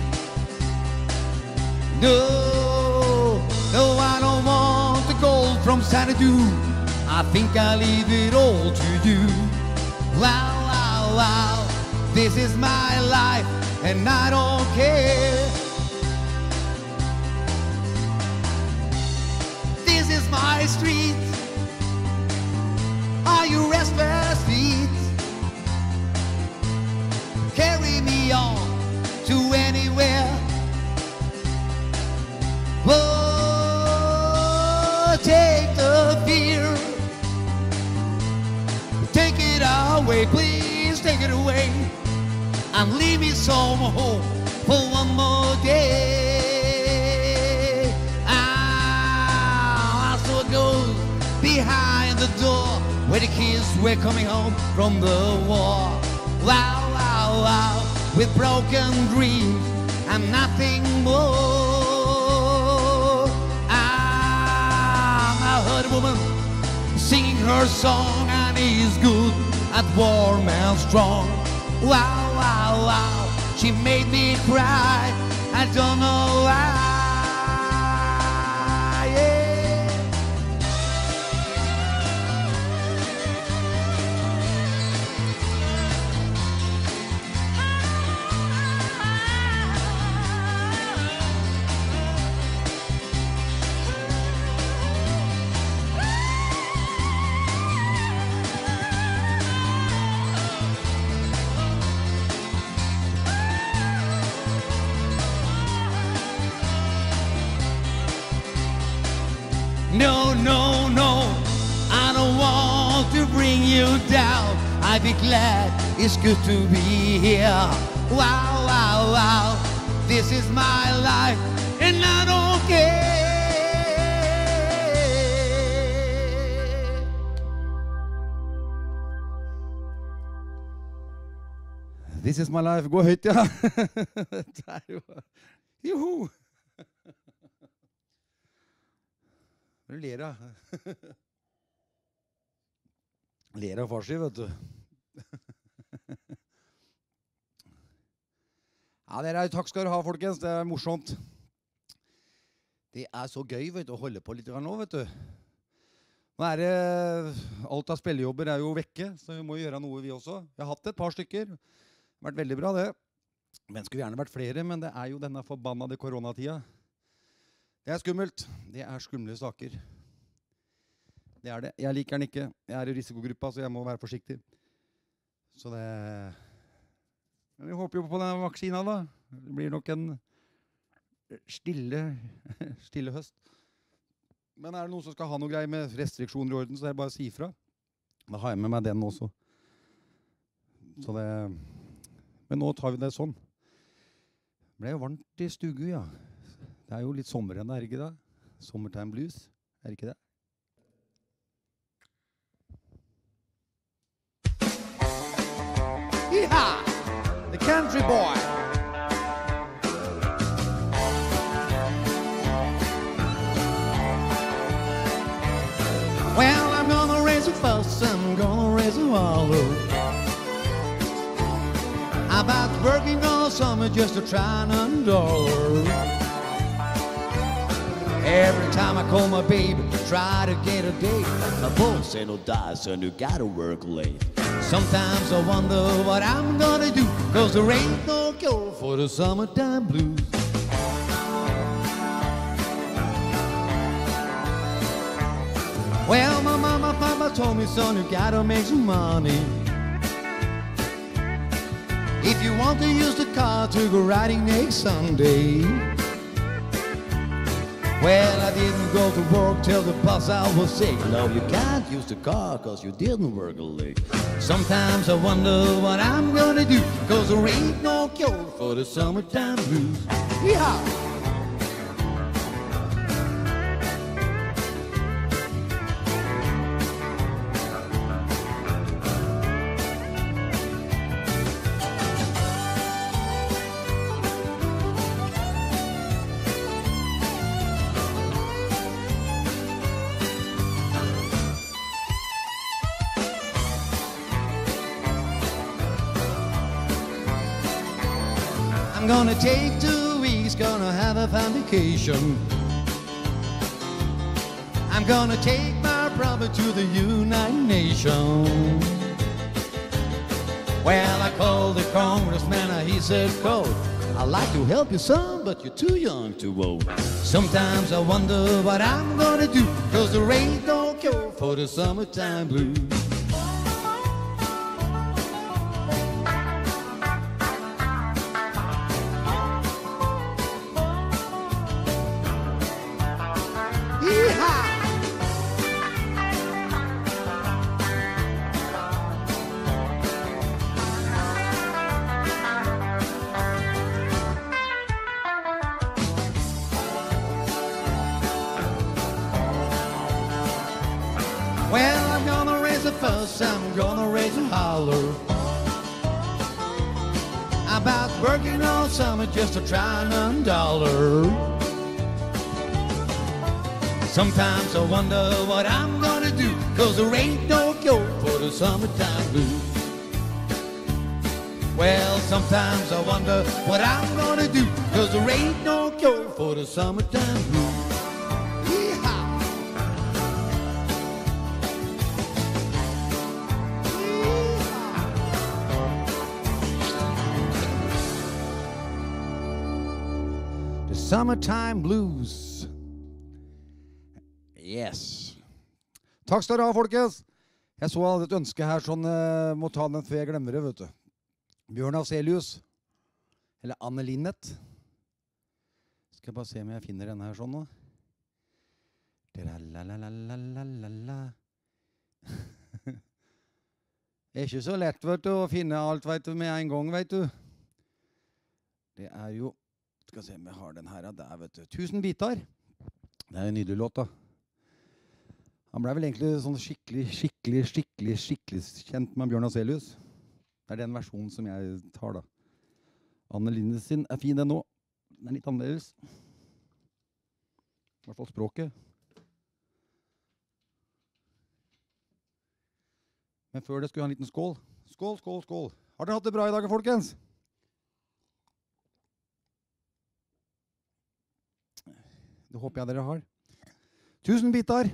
No, no, I don't want the gold from Xanadu. I think I'll leave it all to you. Wow, wow, wow, this is my life and I don't care. This is my street. Are you restless feet? Carry me on to anywhere. Oh, take the fear. Take it away, please take it away. And leave me some hope for one more day. Ah, so it goes behind the door where the kids were coming home from the war. Wow, wow, wow, with broken dreams and nothing more. I heard a woman singing her song, and he's good and warm and strong. Wow, wow, wow, she made me cry, I don't know why. No, no, no, I don't want to bring you down. I'd be glad, it's good to be here. Wow, wow, wow, this is my life, and I don't care. This is my life. Gå høyt, ja. Der jo. Joho. Du ler av. Ler av farsi, vet du. Ja, takk skal dere ha, folkens. Det morsomt. Det så gøy, vet du, å holde på litt nå, vet du. Nå det, alt av spillejobber jo vekke, så vi må gjøre noe vi også. Vi har hatt et par stykker. Det har vært veldig bra, det. Men skulle gjerne vært flere, men det jo denne forbannede koronatida. Det skummelt. Det skumle saker. Det det. Jeg liker den ikke. Jeg I risikogruppa, så jeg må være forsiktig. Så det... Men vi håper jo på denne vaksina, da. Det blir nok en stille høst. Men det noen som skal ha noe greier med restriksjoner I orden, så det bare å si fra. Da har jeg med meg den også. Så det... Men nå tar vi det sånn. Det ble jo varmt I stugu, ja. Det jo litt sommer igjen, det ikke det? Summertime blues, det ikke det? Yeehaw! The country boy! Well, I'm gonna raise a fuss, I'm gonna raise a holler about working all summer just to try $9. Every time I call my baby, try to get a date, my boss said, no die, son, you gotta work late. Sometimes I wonder what I'm gonna do, 'cause there ain't no cure for the summertime blues. Well, my mama, papa told me, son, you gotta make some money if you want to use the car to go riding next Sunday. Well, I didn't go to work till the boss I was sick. No, you can't use the car 'cause you didn't work a lick. Sometimes I wonder what I'm gonna do, 'cause there ain't no cure for the summertime blues. Yeehaw! I'm gonna take 2 weeks, gonna have a fun vacation. I'm gonna take my brother to the United Nations. Well, I called the congressman and he said, "Coach, I'd like to help you, son, but you're too young to vote." Sometimes I wonder what I'm gonna do, 'cause there ain't no cure for the summertime blues. Well, I'm gonna raise a fuss, I'm gonna raise a holler about working all summer just to try $9. Sometimes I wonder what I'm gonna do, 'cause there ain't no cure for the summertime blues. Well, sometimes I wonder what I'm gonna do, 'cause there ain't no cure for the summertime blues. Summertime Blues. Yes. Takk skal dere ha, folkens. Jeg så et ønske her, sånn, må ta den før jeg glemmer det, vet du. Bjørn Afselius. Eller Anne Linnet. Skal jeg bare se om jeg finner denne her sånn nå. Det är inte så lätt vet du, att finna allt vet du, med en gång, vet du. Det är ju, ska se om jag har den här där, vet du. 1000 bitar. Det är en nydelig låt da. Han blev väl egentligen sån skicklig känt med Bjørn Afzelius. Det är den versionen som jag tar da. Anne Linde sin är fin den nå. Den är lite annorlunda. I hvert fall språket. Men før det skulle jeg ha en liten skål. Skål, skål, skål. Har dere hatt det bra i dag, folkens? Det håper jeg dere har. 1000 bitar.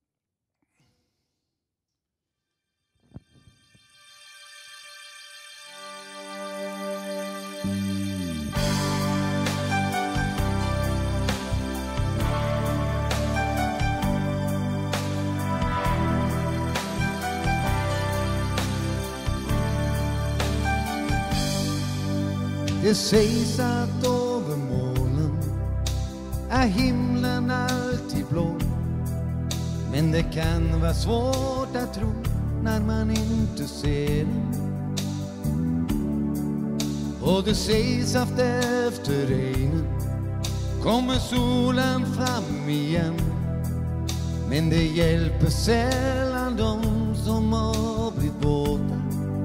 Det sägs att över molnen är himlen alltid blå. Men det kan vara svårt att tro när man inte ser den. Och det sägs att efter regnen kommer solen fram igen. Men det hjälper sällan de som har blivit borta.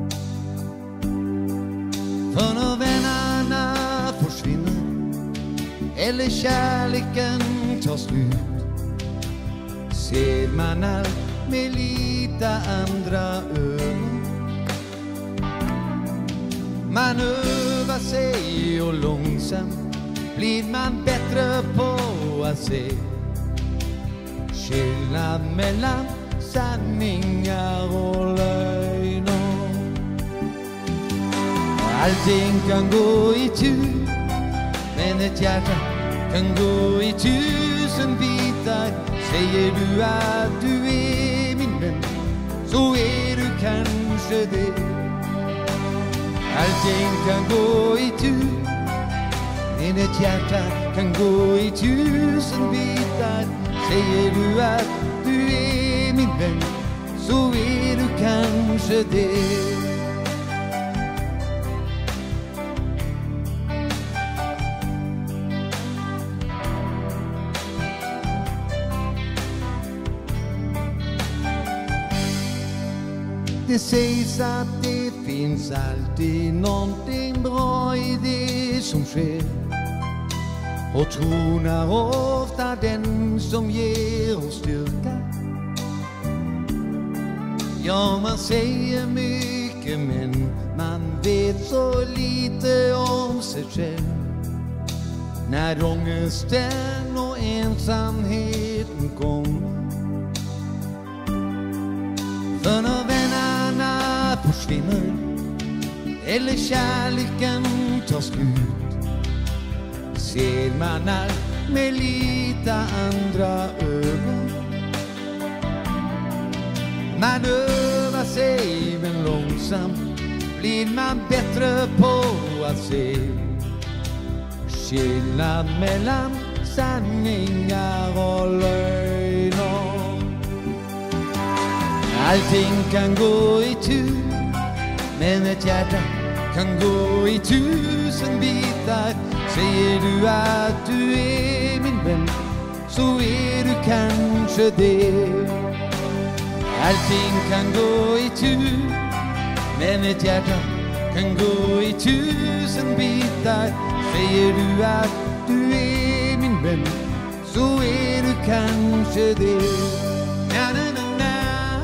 För när vännerna försvinner eller kärleken tar slut ser man allt med lite andra ögon. Man övar sig och långsamt blir man bättre på att se skillnad mellan sanningar och lögner. Allting kan gå i tur, men ett hjärta kan gå i 1000 bitar. Säger du att du är min vän, så är du kanske det. Allting kan gå i tur, men ett hjärta kan gå i 1000 bitar. Säger du att du är min vän, så är du kanske det. Det sägs att det finns alltid någonting bra i det som sker. Och tron är ofta den som ger oss styrka. Ja, man säger mycket men man vet så lite om sig själv. När ångesten och ensamheten kommer. För när vännerna försvinner eller kärleken tar slut ser man allt med lite andra ögon. Man övar sig men långsamt blir man bättre på att se skillnad mellan sanningar och lögner. Allting kan gå i tur, men ett hjärta kan gå i 1000 bitar. Säger du att du är min vän, så är du kanske det. Allting kan gå i tur, men ett hjärta kan gå i 1000 bitar. Säger du att du är min vän, så är du kanske det. Na, na, na, na.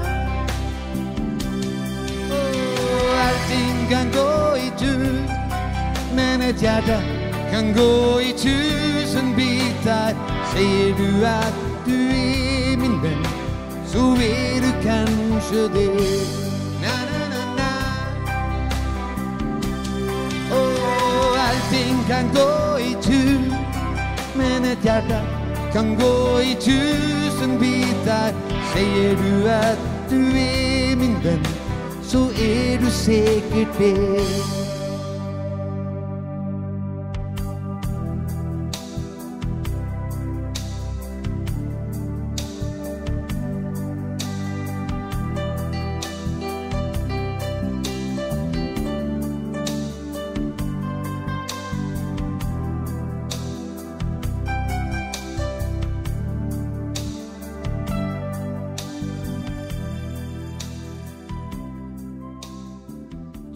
Allting kan gå i tur, men ett hjärta kan gå i 1000 bitar. Säger du att du är min vän, så är du kanske det. Na, na, na, na. Allting kan gå i tur, men ett hjärta kan gå i 1000 bitar. Säger du att du är min vän, så är du säkert det.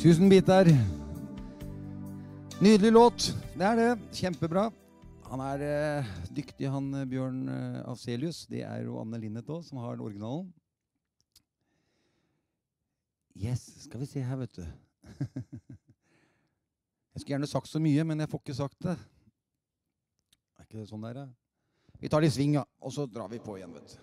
1000 biter. Nydelig låt. Det er det. Kjempebra. Han er dyktig, han Bjørn Afzelius. Det er jo Anne Linnet også, som har den originalen. Yes, skal vi se her, vet du. Jeg skulle gjerne sagt så mye, men jeg får ikke sagt det. Er ikke det sånn der, ja? Vi tar det i sving, ja, og så drar vi på igjen, vet du.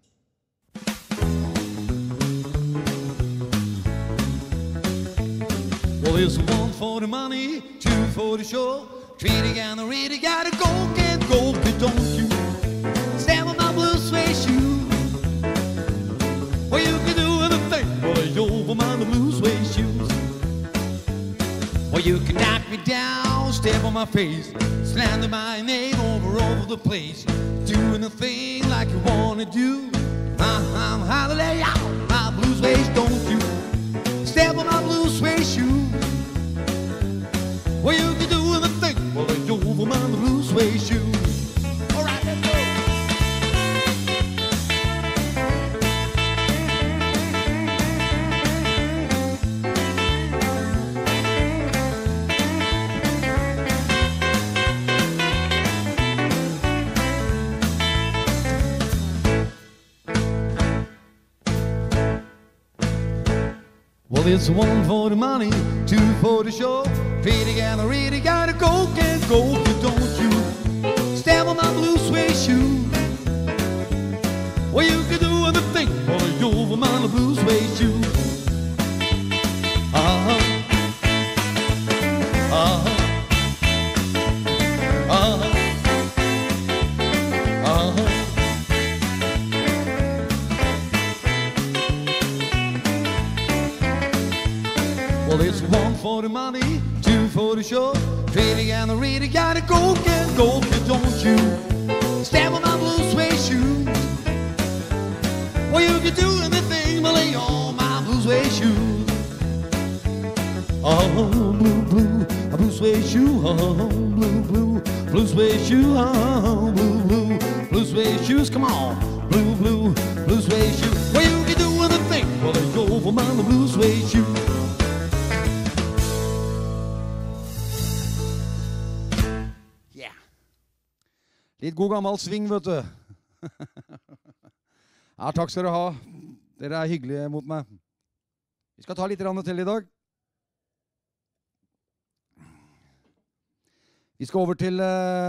Well, there's one for the money, two for the show. Treaty and the reader gotta go, can't go, but don't you stand on my blue suede shoe. Well, you can do anything, boy, over my blue suede shoes. Well, you can knock me down, step on my face, slander my name over the place. Do anything like you wanna do. I'm holiday out, my blue suede, don't you step on my blue suede shoe. Well, you can do anything, well, you're over my blue suede shoes. All right, let's go. Well, it's one for the money, two for the show. Pretty gal, really gotta go, can't go, don't you step on my blue suede shoe. Well, you can do anything, boy, you're over my blue suede shoe. Well, it's one for the money, two for the show. Pretty and the reader gotta go, can't go, don't you step on my blue suede shoes. Well, you can do anything, but lay on my blue suede shoes. Oh, blue, blue, a blue suede shoe. Oh, blue, blue, blue suede shoe. Oh, blue, blue, blue suede shoes. Come on, blue, blue, blue suede shoe. Well, you can do anything, but lay over my blue suede shoes. Litt god gammel sving, vet du. Ja, takk skal dere ha. Dere er hyggelige mot meg. Vi skal ta litt til i dag. Vi skal over til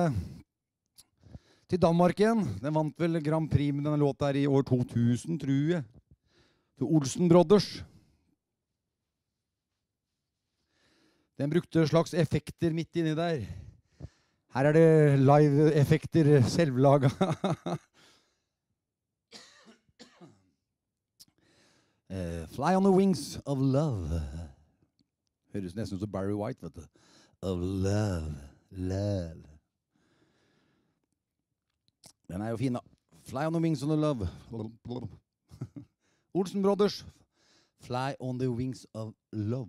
Danmark igjen. Den vant vel Grand Prix med denne låta her i år 2000, tror jeg. Til Olsen Brothers. Den brukte slags effekter midt inni der. Her er det live-effekter, selvlaga. Fly on the wings of love. Høres nesten ut som Barry White, vet du. Of love, love. Den er jo fin da. Fly on the wings of love. Olsen Brothers. Fly on the wings of love.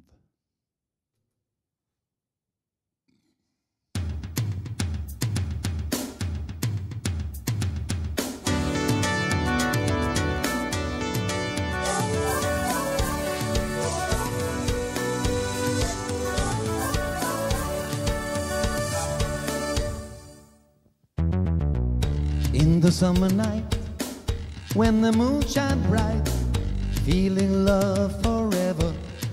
In the summer night, when the moon shines bright, feeling love forever,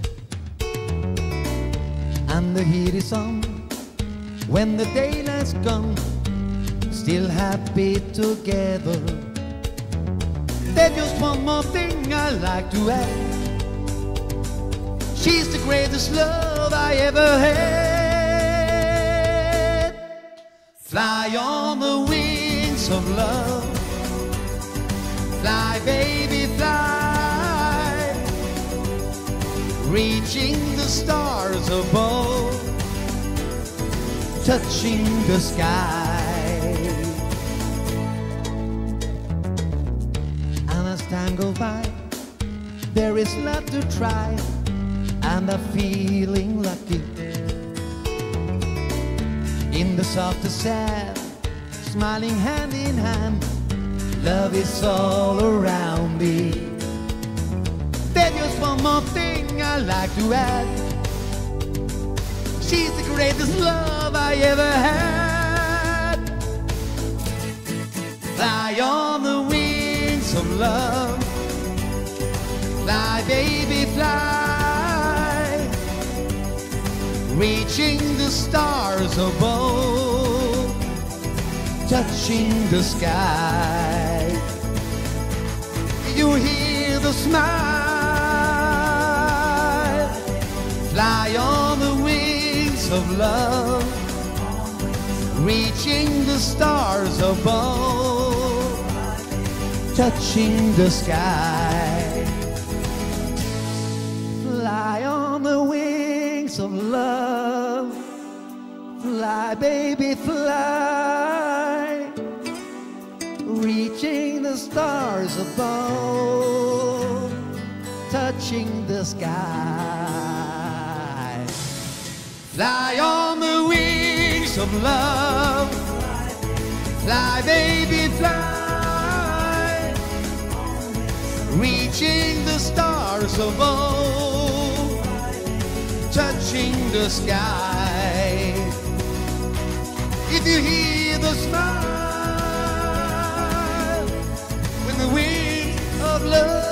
and the heat is on, when the daylight's gone, still happy together. There's just one more thing I like to add. She's the greatest love I ever had. Fly on the wings of love. Fly, baby, fly. Reaching the stars above, touching the sky. And as time goes by, there is love to try, and I'm feeling lucky. In the softest sad, smiling hand in hand, love is all around me. There's just one more thing I like to add. She's the greatest love I ever had. Fly on the wings of love. Fly, baby, fly. Reaching the stars above. Touching the sky. You hear the smile. Fly on the wings of love. Reaching the stars above. Touching the sky. Fly on the wings of love. Fly, baby, fly. Reaching the stars above. Touching the sky. Fly on the wings of love. Fly, baby, fly. Reaching the stars above. Touching the sky. If you hear the smile when the wings of love.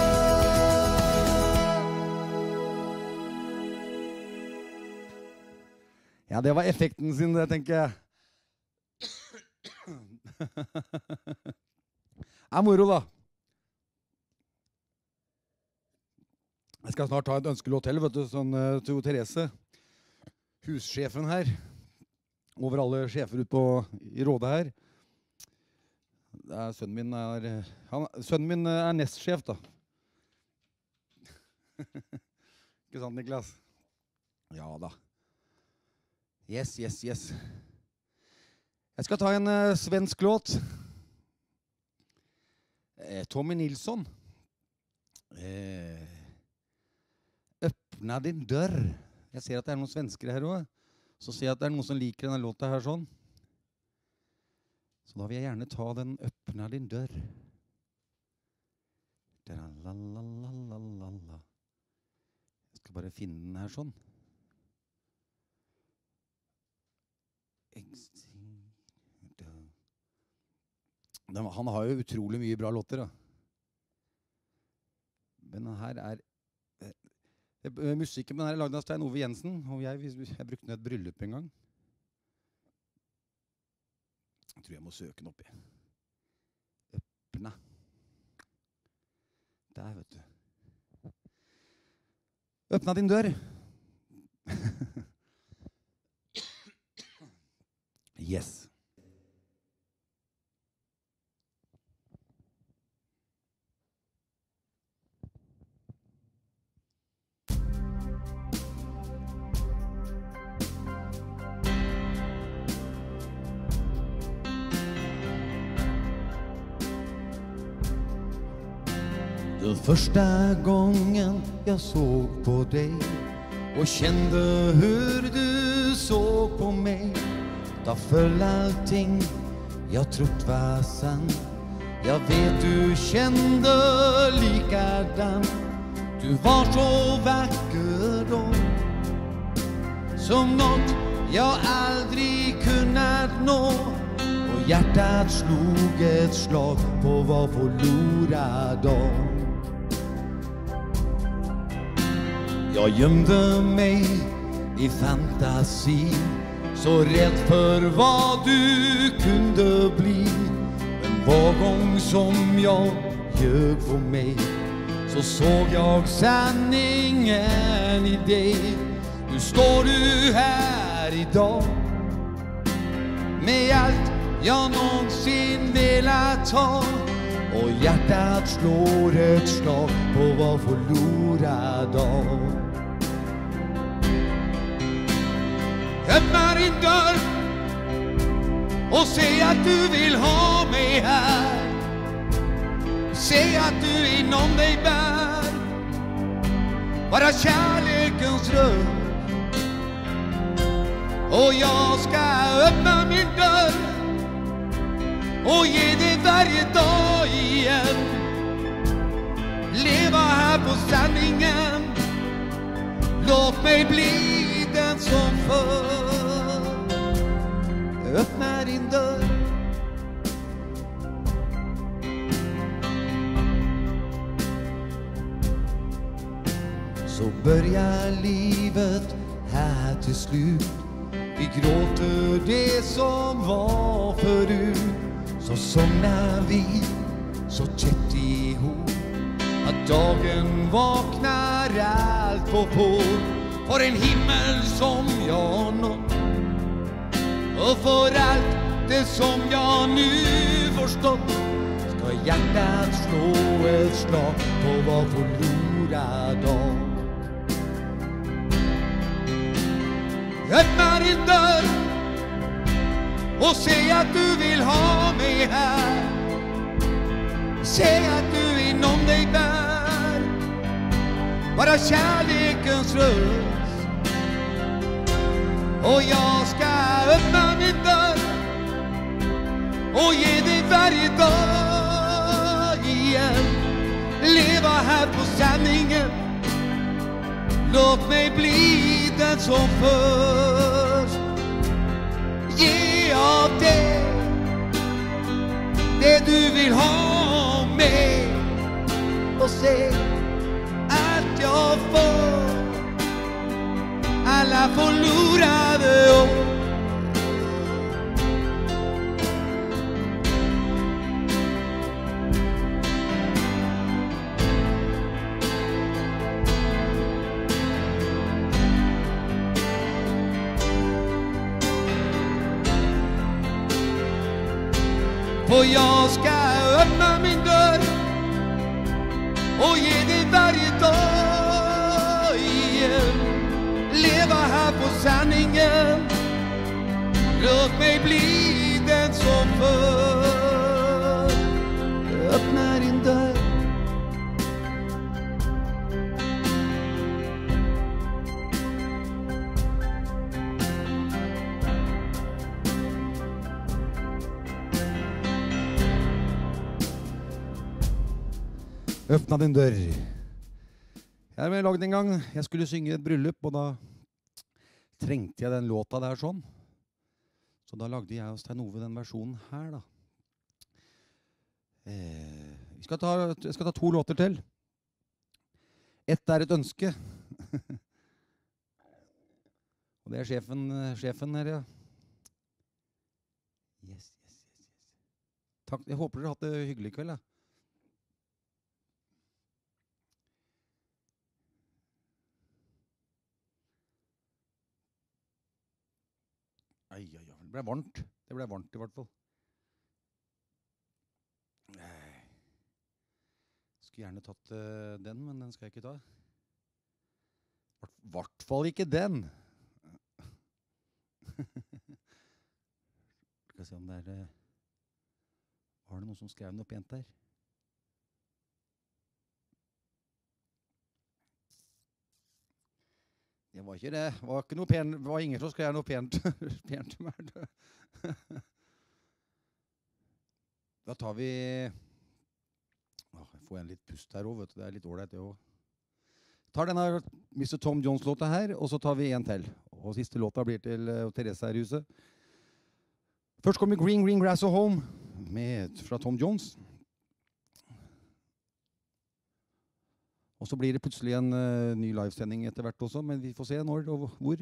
Ja, det var effekten sin, det, tenker jeg. Er moro, da. Jeg skal snart ta et ønskelåt til, vet du, sånn til Therese. Hussjefen her. Over alle sjefer ut i rådet her. Sønnen min er nestsjef, da. Ikke sant, Niklas? Ja da. Yes, yes, yes. Jeg skal ta en svensk låt. Tommy Nilsson. Öppna din dør. Jeg ser at det er noen svensker her også. Så ser jeg at det er noen som liker denne låta her sånn. Så da vil jeg gjerne ta den Öppna din dør. Jeg skal bare finne den her sånn. Han har jo utrolig mye bra låter, da. Men her musikken er laget av Stein Ove Jensen, og jeg brukte den i et bryllup en gang. Jeg tror jeg må søke den opp i. Öppna. Der, vet du. Öppna din dør. Yes. Den första gången jag såg på dig och kände hur du såg på mig, då föll allting jag trott var sant. Jag vet du kände likadant. Du var så vacker då, som något jag aldrig kunnat nå. Och hjärtat slog ett slag på var förlorad dag. Jag gömde mig i fantasi, så rädd för vad du kunde bli. Men var gång som jag ljög på mig, så såg jag sanningen i dig. Nu står du här idag, med allt jag någonsin velat ha. Och hjärtat slår ett slag på var förlorad dag. Öppna din dörr och säg att du vill ha mig här. Säg att du inom dig bär bara kärlekens rör. Och jag ska öppna min dörr och ge dig varje dag igen. Leva här på sanningen, låt mig bli den som förr. så börjar livet här till slut. Vi gråter det som var förut, så somnar vi så tätt ihop att dagen vaknar allt på vår. För en himmel som jag nått och för allt det som jag nu förstått, ska hjärtat slå ett slag på var förlorad dag. Öppna din dörr och säg att du vill ha mig här. Säg att du inom dig bär bara kärlekens röst. Och jag ska öppna min dörr och ge dig varje dag igen. Leva här på sanningen. Låt mig bli den som först. Ge av det du vill ha mig. Och se att jag får alla förlorade år. Och jag ska öppna min dörr och ge dig varje dag igen. Leva här på sanningen. Låt mig bli den som för. Öppna din dörr. Öppna din dør. Jeg har laget en gang. Jeg skulle synge et bryllup, og da trengte jeg den låta der sånn. Så da lagde jeg og Stein Ove den versjonen her, da. Jeg skal ta 2 låter til. Ett er et ønske. Og det er sjefen her, ja. Yes. Takk. Jeg håper dere har hatt det hyggelig i kveld, ja. Det ble varmt. Det ble varmt i hvert fall. Skulle gjerne tatt den, men den skal jeg ikke ta. Hvert fall ikke den. Skal vi se om det er... Var det noen som skrev noe pent der? Det var ikke det. Det var ikke noe pent. Det var ingen som skrev noe pent til meg. Da tar vi... Jeg får en litt pust her også, vet du. Det er litt ordentlig det også. Tar denne Mr. Tom Jones-låta her, og så tar vi en til. Og siste låta blir til Therese her i huset. Først kommer Green Green Grass og Home fra Tom Jones. Og så blir det plutselig en ny livesending etter hvert også, men vi får se når og hvor.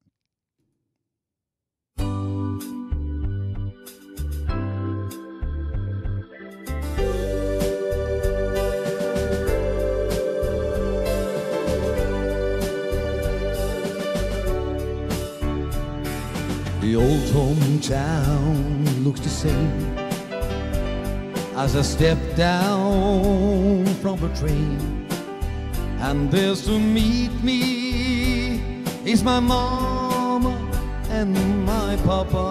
The old hometown looks the same as I step down from the train. And there's to meet me is my mama and my papa.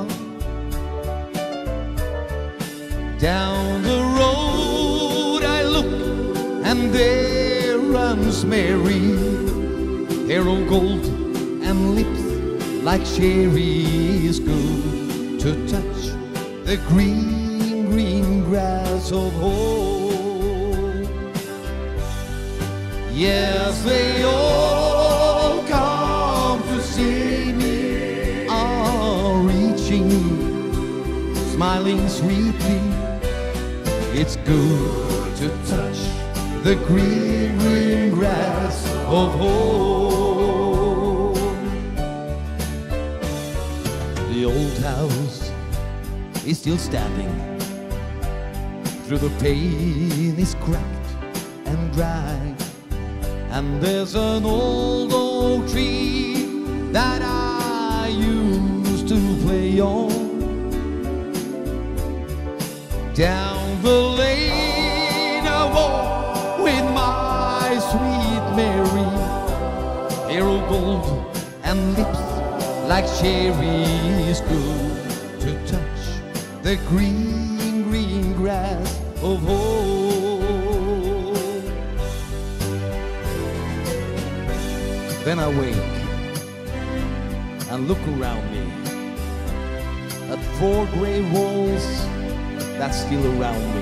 Down the road I look and there runs Mary, hair of gold and lips like cherries, good to touch the green, green grass of home. Yes, they all come to see me, are reaching, smiling sweetly. It's good to touch the green, green grass of home. The old house is still standing. Through the pane is cracked and dry, and there's an old oak tree that I used to play on. Down the lane I walk with my sweet Mary, hair of gold and lips like cherries, good to touch the green, green grass of home. Then I wake and look around me at 4 gray walls that's still around me,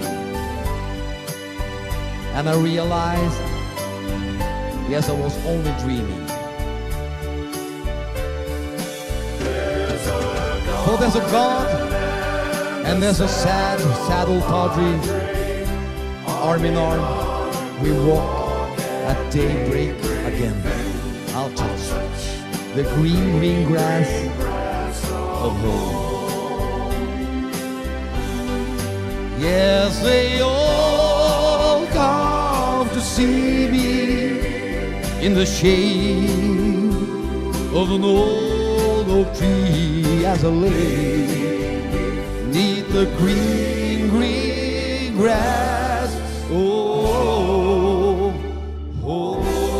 and I realized, yes, I was only dreaming. Oh, there's a God, and there's a sad, saddle padre, arm in arm, we walk at daybreak again. I'll touch the green, green grass of home. Yes, they all come to see me in the shade of an old oak tree as I lay neath the green, green grass. Oh, oh.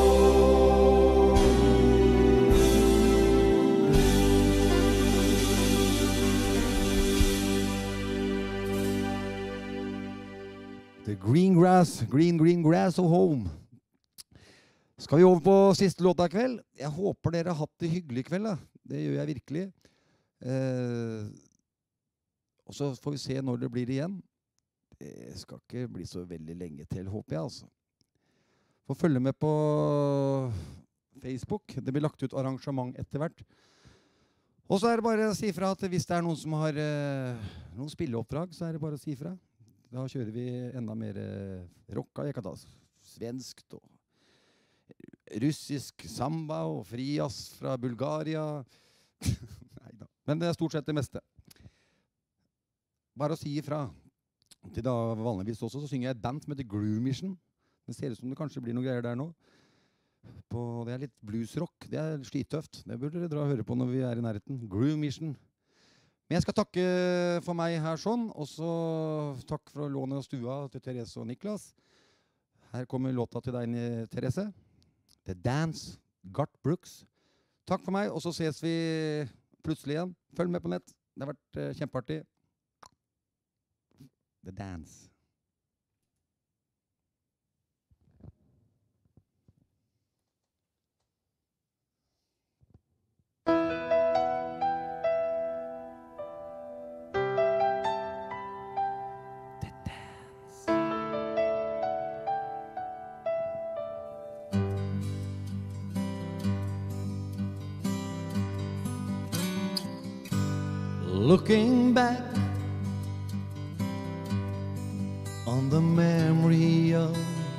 The green grass, green, green grass of home. Skal vi over på siste låta i kveld? Jeg håper dere har hatt det hyggelig i kveld, da. Det gjør jeg virkelig. Og så får vi se når det blir igjen. Det skal ikke bli så veldig lenge til, håper jeg, altså. Få følge med på Facebook. Det blir lagt ut arrangement etter hvert. Og så er det bare å si fra at hvis det er noen som har noen spilleoppdrag, så er det bare å si fra. Da kjører vi enda mer rocka. Jeg kan ta svenskt og russisk samba og frias fra Bulgaria. Neida. Men det er stort sett det meste. Bare å si ifra. Til da vanligvis også så synger jeg et band som heter Groove Mission. Det ser ut som det kanskje blir noen greier der nå. Det er litt bluesrock. Det er skittøft. Det burde dere dra og høre på når vi er i nærheten. Groove Mission. Men jeg skal takke for meg her sånn, og så takk for lånet og stua til Therese og Niklas. Her kommer låta til deg, Therese. The Dance, Garth Brooks. Takk for meg, og så ses vi plutselig igjen. Følg med på nett. Det har vært kjempeartig. The Dance. Looking back on the memory of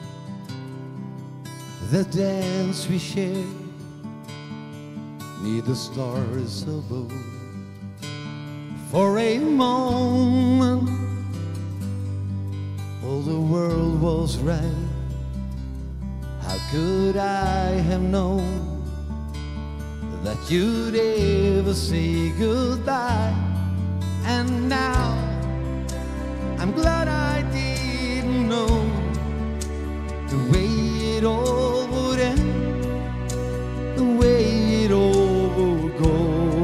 the dance we shared neath the stars above. For a moment all the world was right. How could I have known that you'd ever say goodbye? And now I'm glad I didn't know the way it all would end, the way it all would go.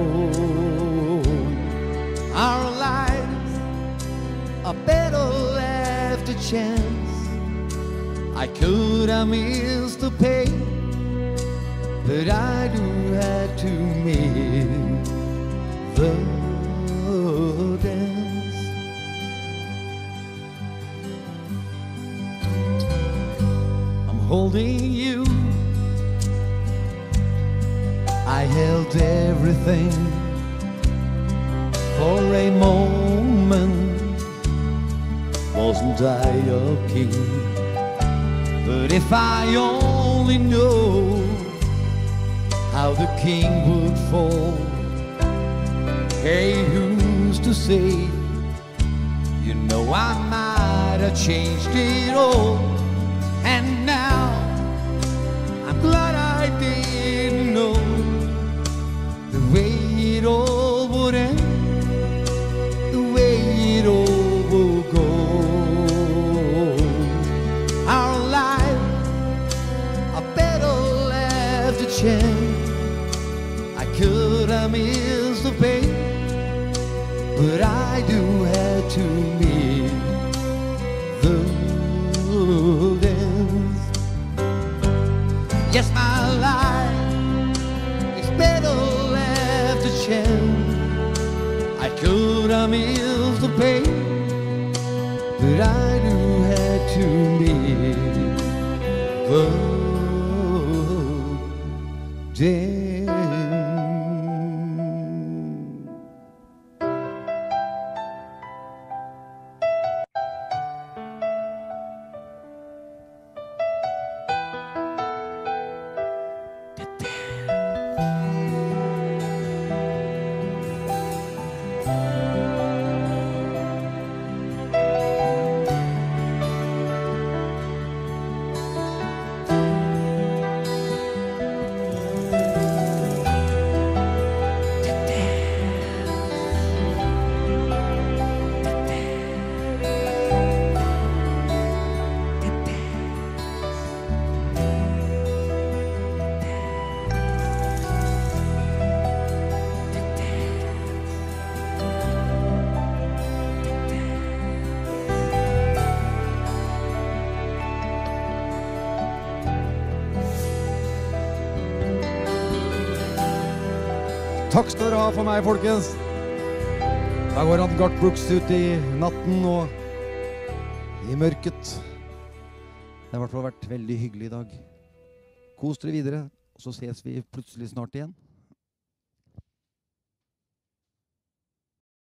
Our lives are better left a chance. I could have missed the pain, but I do have to miss the dance. I'm holding you. I held everything for a moment. Wasn't I a king? But if I only know how the king would fall. Hey, who's to say? You know I might have changed it all. And now I'm glad I didn't know the way it all would end, the way it all would go. Our life, I better left a chance. I could have missed the pain, but I do have to meet the dance. Yes, my life is better left a chance. I could have missed the pain, but I do have to meet the dance. Takk skal dere ha for meg, folkens. Da går han Garth Brooks ut i natten og i mørket. Det har i hvert fall vært veldig hyggelig i dag. Kos dere videre, og så ses vi plutselig snart igjen.